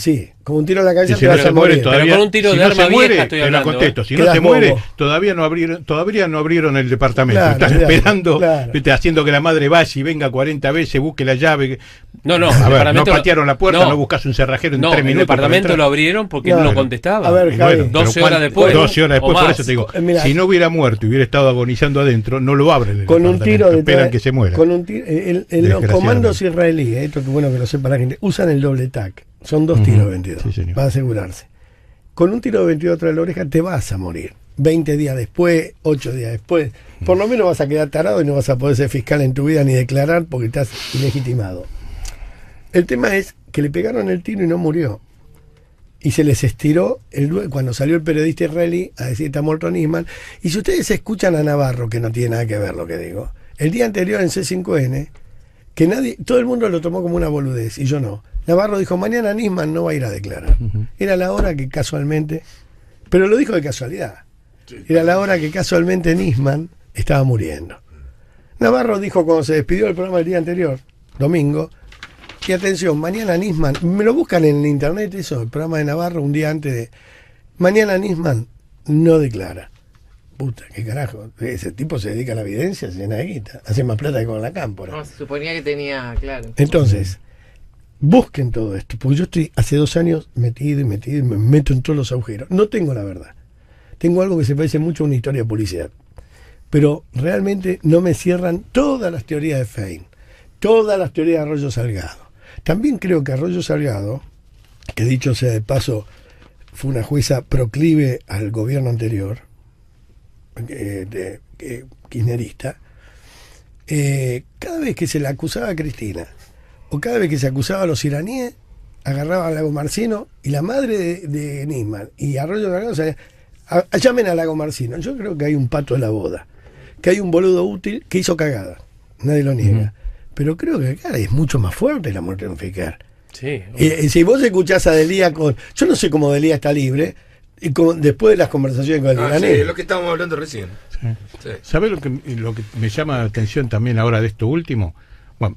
[SPEAKER 2] Con un tiro en la cabeza
[SPEAKER 3] si
[SPEAKER 2] te
[SPEAKER 3] no
[SPEAKER 2] vas
[SPEAKER 3] se
[SPEAKER 2] a
[SPEAKER 3] muere
[SPEAKER 2] morir.
[SPEAKER 3] todavía,
[SPEAKER 4] Pero con un tiro
[SPEAKER 3] si
[SPEAKER 4] de
[SPEAKER 3] no
[SPEAKER 4] arma
[SPEAKER 3] se muere,
[SPEAKER 4] vieja estoy
[SPEAKER 3] te lo
[SPEAKER 4] hablando,
[SPEAKER 3] contesto,
[SPEAKER 4] ¿eh?
[SPEAKER 3] si no
[SPEAKER 2] Quedas
[SPEAKER 3] se muere,
[SPEAKER 2] bobo.
[SPEAKER 3] todavía no abrieron, todavía no abrieron el departamento,
[SPEAKER 2] Claro,
[SPEAKER 3] están
[SPEAKER 2] claro,
[SPEAKER 3] esperando,
[SPEAKER 2] claro.
[SPEAKER 3] viste, haciendo que la madre vaya y venga cuarenta veces, busque la llave.
[SPEAKER 4] No, no,
[SPEAKER 3] A
[SPEAKER 4] el
[SPEAKER 3] ver, no
[SPEAKER 4] departamento lo-
[SPEAKER 3] patearon la puerta,
[SPEAKER 4] no.
[SPEAKER 3] no, buscas un cerrajero en
[SPEAKER 4] No,
[SPEAKER 3] tres
[SPEAKER 4] el
[SPEAKER 3] minutos. para
[SPEAKER 4] departamento
[SPEAKER 3] entrar.
[SPEAKER 4] lo abrieron porque
[SPEAKER 2] No,
[SPEAKER 4] él no
[SPEAKER 2] pero-
[SPEAKER 4] contestaba.
[SPEAKER 2] a ver,
[SPEAKER 3] Y
[SPEAKER 2] Javi,
[SPEAKER 3] bueno,
[SPEAKER 4] doce
[SPEAKER 3] pero
[SPEAKER 4] horas
[SPEAKER 3] cuán-
[SPEAKER 4] después,
[SPEAKER 3] doce horas
[SPEAKER 4] o
[SPEAKER 3] después, por
[SPEAKER 4] más.
[SPEAKER 3] eso te digo,
[SPEAKER 2] Eh, mirá.
[SPEAKER 3] si no hubiera muerto y hubiera estado agonizando adentro, no lo abren el
[SPEAKER 2] Con un tiro
[SPEAKER 3] departamento,
[SPEAKER 2] de
[SPEAKER 3] esperan que se muera.
[SPEAKER 2] Con un tiro, el, el- los comandos israelíes, esto es bueno que lo sepa la gente, usan el doble tac. Son dos
[SPEAKER 3] Ujú,
[SPEAKER 2] tiros de veintidós.
[SPEAKER 3] sí, señor.
[SPEAKER 2] Para asegurarse. Con un tiro de veintidós tras la oreja te vas a morir. veinte días después, ocho días después. Por lo menos vas a quedar tarado y no vas a poder ser fiscal en tu vida ni declarar porque estás ilegitimado. El tema es que le pegaron el tiro y no murió. Y se les estiró el due- cuando salió el periodista israelí a decir está muerto Nisman. Y si ustedes escuchan a Navarro, que no tiene nada que ver lo que digo, el día anterior en C cinco N, que nadie, todo el mundo lo tomó como una boludez y yo no. Navarro dijo, mañana Nisman no va a ir a declarar.
[SPEAKER 3] Ujú.
[SPEAKER 2] Era la hora que casualmente, pero lo dijo de casualidad, era la hora que casualmente Nisman estaba muriendo. Navarro dijo cuando se despidió del programa el día anterior, domingo, y atención, mañana Nisman, me lo buscan en internet eso, el programa de Navarro un día antes de, mañana Nisman no declara. Puta, qué carajo, ese tipo se dedica a la evidencia, se llena de guita, hace más plata que con la cámpora.
[SPEAKER 5] No, se suponía que tenía, claro.
[SPEAKER 2] Entonces, busquen todo esto, porque yo estoy hace dos años metido y metido y me meto en todos los agujeros. No tengo la verdad. Tengo algo que se parece mucho a una historia policial. Pero realmente no me cierran todas las teorías de Fein, todas las teorías de Arroyo Salgado. También creo que Arroyo Salgado, que dicho sea de paso, fue una jueza proclive al gobierno anterior, eh, de, eh, kirchnerista, eh, cada vez que se le acusaba a Cristina, o cada vez que se acusaba a los iraníes, agarraba a Lago Marcino y la madre de, de Nisman y Arroyo Salgado, o sea, a, a- llamen a Lago Marcino. Yo creo que hay un pato de la boda, que hay un boludo útil que hizo cagada, nadie lo niega.
[SPEAKER 3] Ujú.
[SPEAKER 2] Pero creo que acá es mucho más fuerte la muerte de un fiscal.
[SPEAKER 4] Sí.
[SPEAKER 2] Eh, eh, si vos escuchás a Delía con. Yo no sé cómo Delía está libre, y con- después de las conversaciones con el
[SPEAKER 6] Ah,
[SPEAKER 2] iraní.
[SPEAKER 6] sí, es lo que estábamos hablando recién.
[SPEAKER 3] Sí.
[SPEAKER 6] Sí.
[SPEAKER 3] ¿Sabés lo que, lo que me llama la atención también ahora de esto último? Bueno,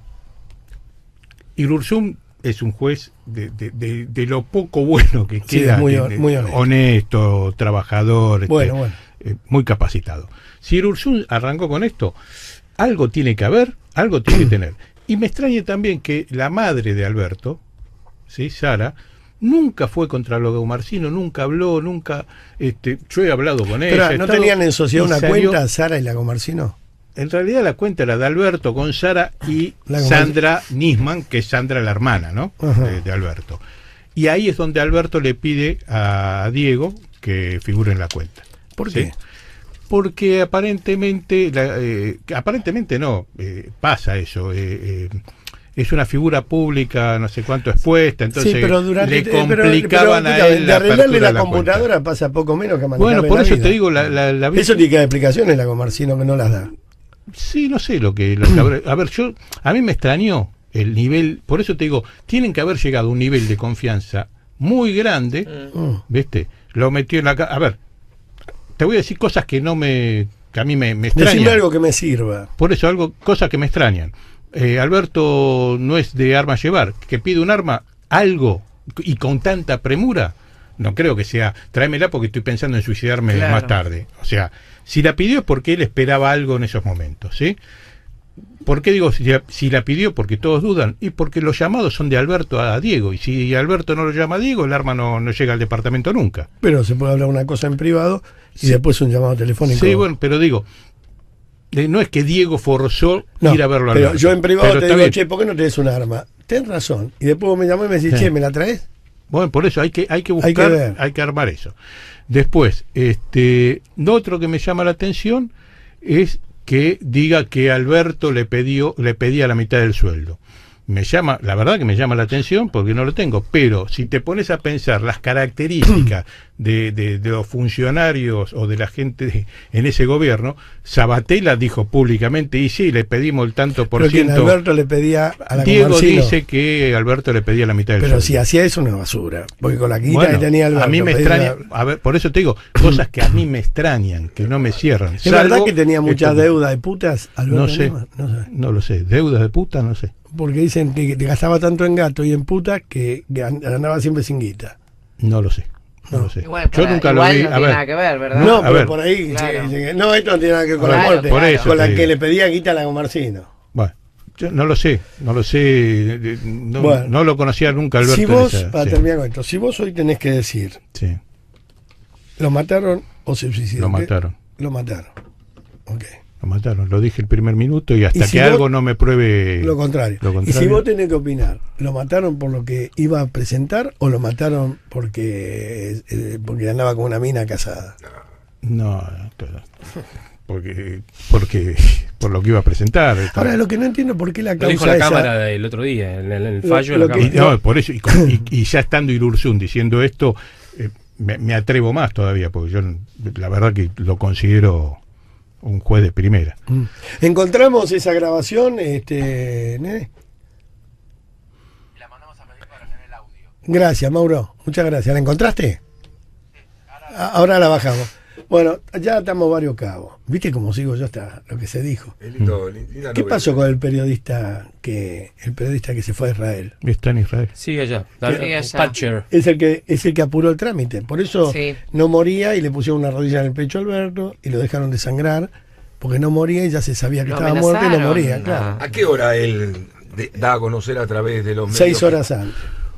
[SPEAKER 3] Irurzum es un juez de, de, de, de lo poco bueno que
[SPEAKER 2] Sí,
[SPEAKER 3] queda,
[SPEAKER 2] es muy
[SPEAKER 3] de-
[SPEAKER 2] hon-
[SPEAKER 3] de-
[SPEAKER 2] muy honesto.
[SPEAKER 3] honesto, trabajador, este,
[SPEAKER 2] Bueno, bueno.
[SPEAKER 3] eh, muy capacitado. Si Irurzum arrancó con esto, algo tiene que haber, algo tiene que tener. Y me extraña también que la madre de Alberto, ¿sí? Sara, nunca fue contra Lago Marcino, nunca habló, nunca, este, yo he hablado con ella.
[SPEAKER 2] Pero,
[SPEAKER 3] he
[SPEAKER 2] ¿no
[SPEAKER 3] estado-
[SPEAKER 2] tenían en sociedad
[SPEAKER 3] y
[SPEAKER 2] una
[SPEAKER 3] salió-
[SPEAKER 2] cuenta, Sara y Lago Marcino?
[SPEAKER 3] En realidad la cuenta era de Alberto con Sara y
[SPEAKER 2] Lago
[SPEAKER 3] Sandra Nisman, que es Sandra la hermana, ¿no?
[SPEAKER 2] Ajá.
[SPEAKER 3] De, de Alberto. Y ahí es donde Alberto le pide a Diego que figure en la cuenta.
[SPEAKER 2] ¿Por
[SPEAKER 3] ¿Sí?
[SPEAKER 2] qué?
[SPEAKER 3] Porque aparentemente, la- eh, que aparentemente no, eh, pasa eso. eh, eh, es una figura pública, no sé cuánto expuesta, entonces
[SPEAKER 2] sí, pero durante
[SPEAKER 3] le
[SPEAKER 2] pero- pero,
[SPEAKER 3] complicaban a
[SPEAKER 2] escúchame,
[SPEAKER 3] él
[SPEAKER 2] de
[SPEAKER 3] la
[SPEAKER 2] arreglarle
[SPEAKER 3] apertura
[SPEAKER 2] la,
[SPEAKER 3] de la
[SPEAKER 2] computadora
[SPEAKER 3] cuenta.
[SPEAKER 2] pasa poco menos que manejarle
[SPEAKER 3] Bueno, por
[SPEAKER 2] la
[SPEAKER 3] eso
[SPEAKER 2] vida.
[SPEAKER 3] te digo, la, la, la
[SPEAKER 2] Eso tiene que dar explicaciones Lago Marcino que no las da.
[SPEAKER 3] Sí, no sé lo que, lo que habrá- a ver, yo a mí me extrañó el nivel, por eso te digo, tienen que haber llegado a un nivel de confianza muy grande,
[SPEAKER 2] Mm.
[SPEAKER 3] ¿viste? Lo metió en la ca- a ver, te voy a decir cosas que no me que a mí me, me extrañan.
[SPEAKER 2] Decime algo que me sirva.
[SPEAKER 3] Por eso algo cosas que me extrañan. Eh, Alberto no es de arma llevar, que pide un arma, algo y con tanta premura, no creo que sea tráemela porque estoy pensando en suicidarme
[SPEAKER 5] Claro.
[SPEAKER 3] más tarde. O sea, si la pidió es porque él esperaba algo en esos momentos, ¿sí? ¿Por qué digo si la, si la pidió? Porque todos dudan. Y porque los llamados son de Alberto a Diego. Y si Alberto no lo llama a Diego, el arma no, no llega al departamento nunca.
[SPEAKER 2] Pero se puede hablar una cosa en privado y
[SPEAKER 3] Sí.
[SPEAKER 2] después un llamado telefónico.
[SPEAKER 3] Sí, bueno, pero digo, eh, no es que Diego forzó
[SPEAKER 2] No,
[SPEAKER 3] ir a verlo a
[SPEAKER 2] pero
[SPEAKER 3] Alberto.
[SPEAKER 2] yo en privado
[SPEAKER 3] Pero
[SPEAKER 2] te
[SPEAKER 3] está
[SPEAKER 2] digo,
[SPEAKER 3] bien.
[SPEAKER 2] che, ¿por qué no tenés un arma? Tenés razón. Y después vos me llamás y me decís,
[SPEAKER 3] Sí.
[SPEAKER 2] che, ¿me la traes?
[SPEAKER 3] Bueno, por eso hay que, hay que
[SPEAKER 2] Hay que
[SPEAKER 3] buscar,
[SPEAKER 2] ver.
[SPEAKER 3] hay que, armar eso. Después, este, lo otro que me llama la atención es que diga que Alberto le pidió, le pedía la mitad del sueldo. Me llama, la verdad que me llama la atención porque no lo tengo, pero si te pones a pensar las características de, de, de los funcionarios o de la gente de- en ese gobierno, Sabatella dijo públicamente, y sí, le pedimos el tanto por
[SPEAKER 2] Pero que
[SPEAKER 3] ciento.
[SPEAKER 2] Alberto le pedía a la
[SPEAKER 3] Diego
[SPEAKER 2] Marcino.
[SPEAKER 3] dice que Alberto le pedía la mitad del
[SPEAKER 2] Pero
[SPEAKER 3] sueldo.
[SPEAKER 2] si hacía eso, una basura. Porque con la guita
[SPEAKER 3] Bueno,
[SPEAKER 2] que tenía Alberto.
[SPEAKER 3] a mí me
[SPEAKER 2] pedía-
[SPEAKER 3] extraña, a ver, por eso te digo, cosas que a mí me extrañan, que no me cierran.
[SPEAKER 2] ¿Es verdad
[SPEAKER 3] Salvo
[SPEAKER 2] que tenía mucha
[SPEAKER 3] esto-
[SPEAKER 2] deuda de putas, Alberto
[SPEAKER 3] No sé,
[SPEAKER 2] Nisman? No sé.
[SPEAKER 3] no lo sé, deuda de puta, no sé.
[SPEAKER 2] Porque dicen que te gastaba tanto en gato y en putas que gan- ganaba siempre sin guita.
[SPEAKER 3] No lo sé. No lo sé.
[SPEAKER 5] Igual,
[SPEAKER 3] Yo
[SPEAKER 5] para-
[SPEAKER 3] nunca
[SPEAKER 5] igual
[SPEAKER 3] lo vi.
[SPEAKER 5] no
[SPEAKER 3] a
[SPEAKER 5] tiene
[SPEAKER 3] ver,
[SPEAKER 5] nada que ver, ¿verdad?
[SPEAKER 2] No,
[SPEAKER 3] a
[SPEAKER 2] pero
[SPEAKER 3] ver.
[SPEAKER 2] por ahí.
[SPEAKER 5] Claro.
[SPEAKER 2] sí, sí, no, esto no tiene nada que ver con
[SPEAKER 5] Claro,
[SPEAKER 2] la muerte.
[SPEAKER 3] por eso
[SPEAKER 2] con la
[SPEAKER 3] te
[SPEAKER 2] que
[SPEAKER 3] digo.
[SPEAKER 2] le pedía guita a la Marcino.
[SPEAKER 3] Bueno, yo no lo sé, no lo sé. No,
[SPEAKER 2] Bueno.
[SPEAKER 3] no lo conocía nunca, Alberto.
[SPEAKER 2] Si
[SPEAKER 3] en
[SPEAKER 2] vos,
[SPEAKER 3] esa-
[SPEAKER 2] para
[SPEAKER 3] sí,
[SPEAKER 2] terminar con esto, si vos hoy tenés que decir,
[SPEAKER 3] sí,
[SPEAKER 2] ¿lo mataron o se suicidó?
[SPEAKER 3] lo
[SPEAKER 2] ¿Qué?
[SPEAKER 3] mataron.
[SPEAKER 2] Lo mataron. Ok.
[SPEAKER 3] Lo mataron, lo dije el primer minuto y hasta
[SPEAKER 2] Y si
[SPEAKER 3] que
[SPEAKER 2] vos-
[SPEAKER 3] algo no me pruebe
[SPEAKER 2] Lo contrario.
[SPEAKER 3] lo
[SPEAKER 2] Y
[SPEAKER 3] contrario.
[SPEAKER 2] si vos tenés que opinar, ¿lo mataron por lo que iba a presentar o lo mataron porque eh, porque andaba con una mina casada?
[SPEAKER 3] No, todo. porque porque por lo que iba a presentar.
[SPEAKER 2] Ahora, lo que no entiendo por qué la
[SPEAKER 4] Lo dijo
[SPEAKER 2] causa
[SPEAKER 4] la
[SPEAKER 2] esa...
[SPEAKER 4] cámara el otro día, en el, en el
[SPEAKER 2] Lo-
[SPEAKER 4] fallo
[SPEAKER 2] lo
[SPEAKER 4] de la
[SPEAKER 2] que-
[SPEAKER 3] Y,
[SPEAKER 4] cámara.
[SPEAKER 3] no, por eso, y, con- y- y ya estando Irurzun diciendo esto, eh, me, me atrevo más todavía, porque yo la verdad que lo considero un juez de primera.
[SPEAKER 2] Mm. Encontramos esa grabación, este, ¿Nene?
[SPEAKER 8] La mandamos a pedir para tener el audio.
[SPEAKER 2] Gracias, Mauro. Muchas gracias. ¿La encontraste? A- Ahora la bajamos. Bueno, ya estamos varios cabos. ¿Viste cómo sigo yo hasta lo que se dijo?
[SPEAKER 6] Es lindo, linda
[SPEAKER 2] ¿Qué
[SPEAKER 6] novela.
[SPEAKER 2] pasó con el periodista que el periodista que se fue a Israel?
[SPEAKER 3] Está en Israel.
[SPEAKER 4] Sigue allá.
[SPEAKER 5] Sigue allá.
[SPEAKER 4] Patcher.
[SPEAKER 2] Es el que es el que apuró el trámite. Por eso
[SPEAKER 5] Sí.
[SPEAKER 2] no moría y le pusieron una rodilla en el pecho a Alberto y lo dejaron desangrar porque no moría y ya se sabía que
[SPEAKER 5] Lo
[SPEAKER 2] estaba muerto y no
[SPEAKER 5] amenazaron.
[SPEAKER 2] moría, claro.
[SPEAKER 5] Ah.
[SPEAKER 6] ¿A qué hora él de- da a conocer a través de los medios?
[SPEAKER 2] Seis horas antes.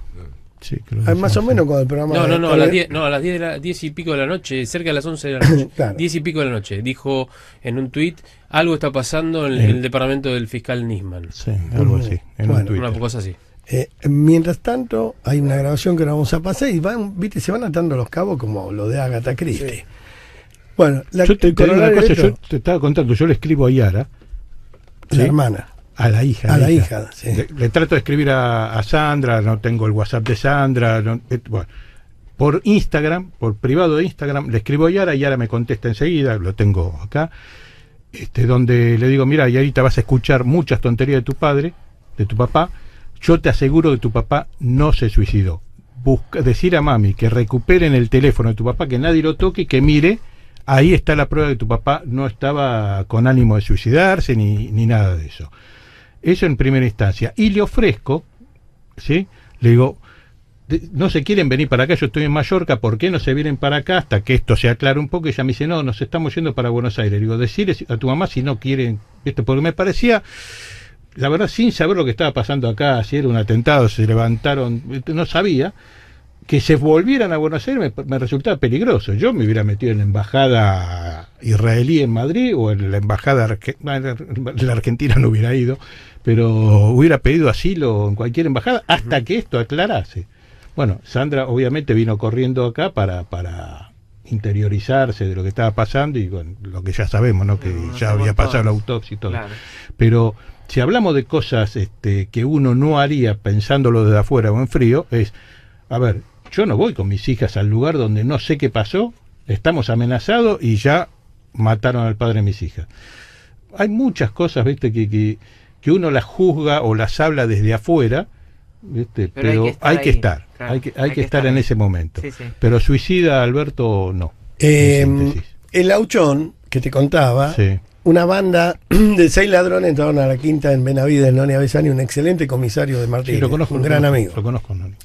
[SPEAKER 3] Sí, creo que
[SPEAKER 2] Ah,
[SPEAKER 3] sí,
[SPEAKER 2] más o
[SPEAKER 3] sí.
[SPEAKER 2] menos con el programa.
[SPEAKER 4] No,
[SPEAKER 2] de-
[SPEAKER 4] no, no, a
[SPEAKER 2] con
[SPEAKER 4] las
[SPEAKER 2] el-
[SPEAKER 4] diez, no, a las diez, de la, diez y pico de la noche, cerca de las once de la noche.
[SPEAKER 2] Claro.
[SPEAKER 4] diez y pico de la noche. Dijo en un tuit, algo está pasando en,
[SPEAKER 3] Eh.
[SPEAKER 4] el departamento del fiscal Nisman.
[SPEAKER 3] Sí, algo así, en
[SPEAKER 2] Bueno,
[SPEAKER 3] un Twitter.
[SPEAKER 4] Una cosa así.
[SPEAKER 2] Eh, mientras tanto, hay una grabación que ahora vamos a pasar y van, viste, se van atando los cabos como lo de Agatha Christie. Bueno, la,
[SPEAKER 3] Yo te,
[SPEAKER 2] el
[SPEAKER 3] te digo una
[SPEAKER 2] corolario
[SPEAKER 3] cosa,
[SPEAKER 2] de
[SPEAKER 3] yo
[SPEAKER 2] esto,
[SPEAKER 3] te estaba contando, yo le escribo a Yara,
[SPEAKER 2] la
[SPEAKER 3] ¿sí?
[SPEAKER 2] hermana,
[SPEAKER 3] a la hija.
[SPEAKER 2] a la hija, sí.
[SPEAKER 3] Le, le trato de escribir a, a Sandra, no tengo el WhatsApp de Sandra, no- eh, bueno, por Instagram, por privado de Instagram, le escribo a Yara, y Yara me contesta enseguida, lo tengo acá, este, donde le digo, mira, y ahorita vas a escuchar muchas tonterías de tu padre, de tu papá, yo te aseguro que tu papá no se suicidó. Busca, decir a mami que recuperen el teléfono de tu papá, que nadie lo toque y que mire, ahí está la prueba de que tu papá no estaba con ánimo de suicidarse ni, ni nada de eso. Eso en primera instancia. Y le ofrezco, ¿sí? Le digo, de- no se quieren venir para acá, yo estoy en Mallorca, ¿por qué no se vienen para acá hasta que esto se aclare un poco? Y ella me dice, no, nos estamos yendo para Buenos Aires. Le digo, decirle a tu mamá si no quieren, ¿viste? Porque me parecía, la verdad, sin saber lo que estaba pasando acá, si era un atentado, se levantaron, no sabía, que se volvieran a Buenos Aires me, me resultaba peligroso. Yo me hubiera metido en la embajada israelí en Madrid o en la embajada arge- la Argentina no hubiera ido, pero hubiera pedido asilo en cualquier embajada hasta que esto aclarase. Bueno, Sandra obviamente vino corriendo acá para para interiorizarse de lo que estaba pasando y con lo que ya sabemos, ¿no? Que
[SPEAKER 5] No,
[SPEAKER 3] ya
[SPEAKER 5] no
[SPEAKER 3] había
[SPEAKER 5] sabemos
[SPEAKER 3] pasado la
[SPEAKER 5] todos.
[SPEAKER 3] autopsia y todo.
[SPEAKER 5] Claro.
[SPEAKER 3] Pero si hablamos de cosas este, que uno no haría pensándolo desde afuera o en frío, es, a ver, yo no voy con mis hijas al lugar donde no sé qué pasó, estamos amenazados y ya mataron al padre de mis hijas. Hay muchas cosas, ¿viste? Que, que, que uno las juzga o las habla desde afuera, ¿viste? Pero,
[SPEAKER 5] Pero
[SPEAKER 3] hay que
[SPEAKER 5] ahí,
[SPEAKER 3] estar,
[SPEAKER 5] claro,
[SPEAKER 3] hay que, hay que estar en
[SPEAKER 5] ahí.
[SPEAKER 3] ese momento.
[SPEAKER 5] Sí, sí.
[SPEAKER 3] Pero suicida, Alberto, no.
[SPEAKER 2] Eh,
[SPEAKER 3] En síntesis.
[SPEAKER 2] el Auchón, que te contaba,
[SPEAKER 3] Sí.
[SPEAKER 2] una banda de seis ladrones entraron a la quinta en Benavides, Noni Avesani, un excelente comisario de Martínez,
[SPEAKER 3] Sí, lo conozco,
[SPEAKER 2] un
[SPEAKER 3] lo
[SPEAKER 2] gran
[SPEAKER 3] conozco,
[SPEAKER 2] amigo.
[SPEAKER 3] Lo conozco, Noni.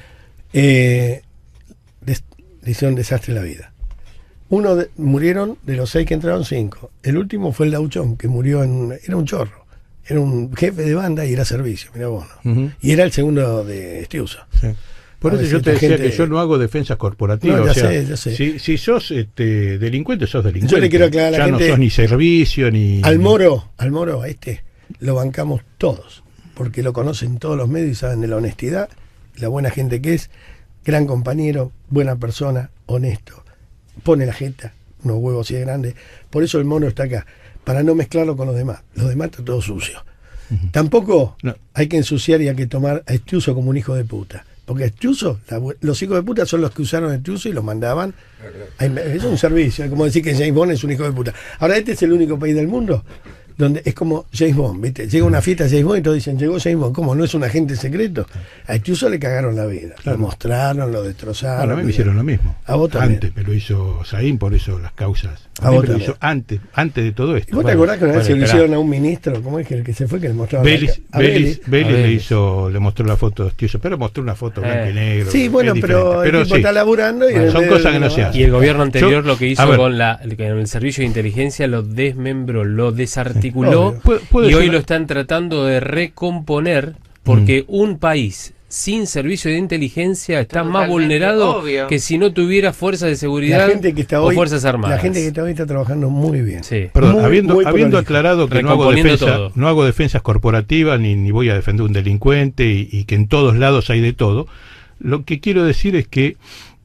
[SPEAKER 2] Eh, des- le hicieron desastre en la vida. Uno de- murieron de los seis que entraron, cinco. El último fue el Lauchón, que murió en. Era un chorro. Era un jefe de banda y era servicio, mira vos. ¿no?
[SPEAKER 3] Ujú.
[SPEAKER 2] Y era el segundo de Estiuso.
[SPEAKER 3] Sí. Por
[SPEAKER 2] A
[SPEAKER 3] eso
[SPEAKER 2] ver,
[SPEAKER 3] yo
[SPEAKER 2] si
[SPEAKER 3] te
[SPEAKER 2] esta
[SPEAKER 3] decía
[SPEAKER 2] gente-
[SPEAKER 3] que yo no hago defensas corporativas.
[SPEAKER 2] No, ya
[SPEAKER 3] o sea,
[SPEAKER 2] sé, ya sé.
[SPEAKER 3] Si, si sos este, delincuente, sos delincuente.
[SPEAKER 2] Yo le quiero aclarar a la
[SPEAKER 3] ya
[SPEAKER 2] gente-
[SPEAKER 3] no sos ni servicio, ni...
[SPEAKER 2] Al Moro, al Moro, a este, lo bancamos todos, porque lo conocen todos los medios y saben de la honestidad, la buena gente que es, gran compañero, buena persona, honesto, pone la jeta, unos huevos así de grandes. Por eso el Mono está acá, para no mezclarlo con los demás. Los demás está todo sucio. Tampoco
[SPEAKER 3] No.
[SPEAKER 2] hay que ensuciar y hay que tomar a Estiuso como un hijo de puta. Porque Estiuso, la bu- los hijos de puta son los que usaron a Estiuso y lo mandaban. a inve- Es un servicio, es como decir que James Bond es un hijo de puta. Ahora, este es el único país del mundo donde es como James Bond, ¿viste? Llega una fiesta de James Bond y todos dicen, llegó James Bond, ¿cómo? ¿No es un agente secreto? A Estiuso le cagaron la vida,
[SPEAKER 3] Claro.
[SPEAKER 2] lo mostraron, lo destrozaron.
[SPEAKER 3] Bueno, a mí me hicieron lo mismo.
[SPEAKER 2] A vos también.
[SPEAKER 3] Antes me lo hizo Saín, por eso las causas.
[SPEAKER 2] A
[SPEAKER 3] A mí
[SPEAKER 2] vos
[SPEAKER 3] me lo
[SPEAKER 2] también.
[SPEAKER 3] hizo antes, antes de todo esto.
[SPEAKER 2] ¿Y vos te
[SPEAKER 3] Bueno,
[SPEAKER 2] acordás que una vez
[SPEAKER 3] bueno,
[SPEAKER 2] se lo
[SPEAKER 3] esperá.
[SPEAKER 2] hicieron a un ministro? ¿Cómo es que el que se fue que le mostraron?
[SPEAKER 3] Vélez,
[SPEAKER 2] la- a
[SPEAKER 3] Vélez,
[SPEAKER 2] Vélez?
[SPEAKER 3] Vélez
[SPEAKER 4] A
[SPEAKER 3] le
[SPEAKER 4] Vélez.
[SPEAKER 3] hizo, le mostró la foto de Estiuso, pero mostró una foto blanco y
[SPEAKER 4] Eh.
[SPEAKER 3] negro.
[SPEAKER 2] Sí, bueno,
[SPEAKER 3] es
[SPEAKER 2] pero
[SPEAKER 3] diferente.
[SPEAKER 2] el
[SPEAKER 3] Pero
[SPEAKER 2] tipo
[SPEAKER 3] sí.
[SPEAKER 2] está laburando y
[SPEAKER 3] Bueno,
[SPEAKER 2] en
[SPEAKER 3] son
[SPEAKER 2] vez de-
[SPEAKER 3] cosas que no se hacen.
[SPEAKER 4] Y el gobierno anterior
[SPEAKER 3] Yo-
[SPEAKER 4] lo que
[SPEAKER 3] a
[SPEAKER 4] hizo
[SPEAKER 3] ver.
[SPEAKER 4] con la con el servicio de inteligencia lo desmembró, lo desarticuló
[SPEAKER 2] Obvio.
[SPEAKER 3] Puede- puede
[SPEAKER 4] y hoy
[SPEAKER 3] ser-
[SPEAKER 4] lo están tratando de recomponer porque un país sin servicio de inteligencia está más
[SPEAKER 5] Totalmente
[SPEAKER 4] vulnerado
[SPEAKER 5] obvio.
[SPEAKER 4] que si no tuviera fuerzas de seguridad
[SPEAKER 2] La gente que está
[SPEAKER 4] o
[SPEAKER 2] hoy,
[SPEAKER 4] fuerzas armadas.
[SPEAKER 2] la gente que está hoy está trabajando muy bien.
[SPEAKER 4] Sí.
[SPEAKER 3] Perdón,
[SPEAKER 2] Muy,
[SPEAKER 3] habiendo,
[SPEAKER 2] muy
[SPEAKER 3] habiendo
[SPEAKER 2] prolijo.
[SPEAKER 3] aclarado que no hago,
[SPEAKER 4] Recomponiendo
[SPEAKER 3] defensa,
[SPEAKER 4] todo.
[SPEAKER 3] no hago defensas corporativas ni, ni voy a defender un delincuente y, y que en todos lados hay de todo, lo que quiero decir es que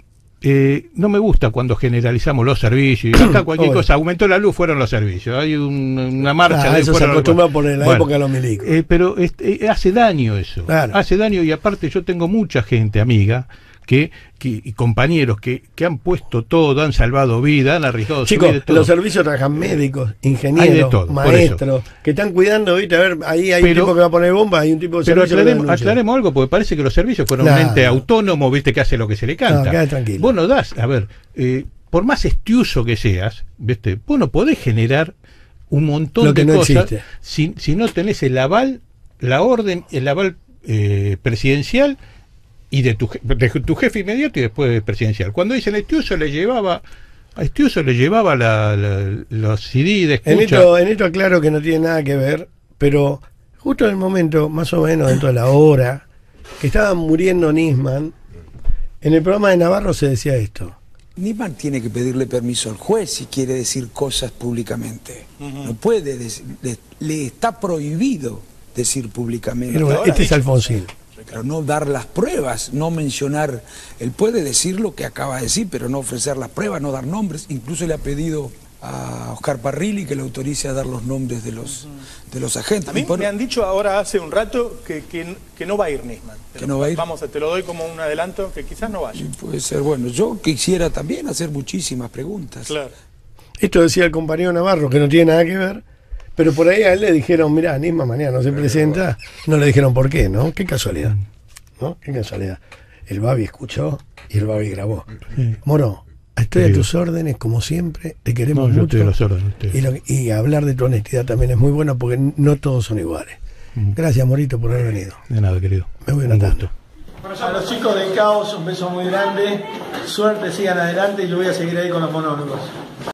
[SPEAKER 3] eh, no me gusta cuando generalizamos los servicios y acá cualquier
[SPEAKER 2] Obvio.
[SPEAKER 3] cosa, aumentó la luz, fueron los servicios, hay un- una marcha
[SPEAKER 2] Ah,
[SPEAKER 3] de
[SPEAKER 2] eso se
[SPEAKER 3] fueron los-
[SPEAKER 2] acostumbra por la
[SPEAKER 3] Bueno,
[SPEAKER 2] época de los milicos.
[SPEAKER 3] eh, pero este, eh, hace daño eso,
[SPEAKER 2] Claro.
[SPEAKER 3] hace daño y aparte yo tengo mucha gente amiga que, que y compañeros que, que han puesto todo, han salvado vida, han arriesgado su
[SPEAKER 2] Chicos,
[SPEAKER 3] vida y todo.
[SPEAKER 2] los servicios trabajan médicos,
[SPEAKER 3] Hay de
[SPEAKER 2] ingenieros,
[SPEAKER 3] todo, por
[SPEAKER 2] maestros, que están cuidando, ¿viste? A ver, ahí hay
[SPEAKER 3] Pero-
[SPEAKER 2] un tipo que va a poner bomba, hay un tipo de
[SPEAKER 3] Pero
[SPEAKER 2] servicio que
[SPEAKER 3] aclaremos,
[SPEAKER 2] lo denuncia.
[SPEAKER 3] aclaremos algo, porque parece que los servicios fueron
[SPEAKER 2] Claro.
[SPEAKER 3] un ente autónomo, viste, que hace lo que se le canta.
[SPEAKER 2] No, queda tranquilo.
[SPEAKER 3] Vos no das, a ver, eh, por más estiuso que seas, viste, vos no podés generar un montón
[SPEAKER 2] Lo que
[SPEAKER 3] de
[SPEAKER 2] no
[SPEAKER 3] cosas
[SPEAKER 2] existe.
[SPEAKER 3] si, si no tenés el aval, la orden, el aval eh, presidencial y de tu, je- de tu jefe inmediato y después presidencial. Cuando dicen Estiuso le llevaba, a Estiuso le llevaba la, la- los C D de
[SPEAKER 2] En
[SPEAKER 3] escucha.
[SPEAKER 2] esto, en esto aclaro que no tiene nada que ver, pero justo en el momento, más o menos dentro de la hora, que estaba muriendo Nisman, en el programa de Navarro se decía esto.
[SPEAKER 9] Nisman tiene que pedirle permiso al juez si quiere decir cosas públicamente. No puede, decir- le, le está prohibido decir públicamente.
[SPEAKER 2] Pero
[SPEAKER 9] Ahora,
[SPEAKER 2] este es Alfonsín.
[SPEAKER 9] pero no dar las pruebas, no mencionar. Él puede decir lo que acaba de decir, pero no ofrecer las pruebas, no dar nombres. Incluso le ha pedido a Oscar Parrilli que le autorice a dar los nombres de los, de los agentes.
[SPEAKER 10] A mí
[SPEAKER 9] Y por-
[SPEAKER 10] me han dicho ahora hace un rato que, que, que no va a ir Nisman.
[SPEAKER 9] Que no va a ir.
[SPEAKER 10] Vamos, te lo doy como un adelanto, que quizás no vaya.
[SPEAKER 9] Puede ser bueno. Yo quisiera también hacer muchísimas preguntas.
[SPEAKER 10] Claro.
[SPEAKER 2] Esto decía el compañero Navarro, que no tiene nada que ver, pero por ahí a él le dijeron, mirá, Nisman mañana no se presenta, no le dijeron por qué, ¿no? Qué casualidad, ¿no? Qué casualidad. El Babi escuchó y el Babi grabó.
[SPEAKER 3] Sí.
[SPEAKER 2] Moro, estoy a
[SPEAKER 3] Querido.
[SPEAKER 2] tus órdenes, como siempre, te queremos
[SPEAKER 3] No, yo
[SPEAKER 2] mucho.
[SPEAKER 3] estoy a las órdenes de ustedes.
[SPEAKER 2] Y, lo- y hablar de tu honestidad también es muy bueno porque no todos son iguales.
[SPEAKER 3] Ujú.
[SPEAKER 2] Gracias, Morito, por haber venido.
[SPEAKER 3] De nada, querido.
[SPEAKER 2] Me voy a
[SPEAKER 3] Un
[SPEAKER 2] una
[SPEAKER 3] gusto.
[SPEAKER 1] A los chicos de Caos, un beso muy grande. Suerte, sigan adelante y yo voy a seguir ahí con los monólogos.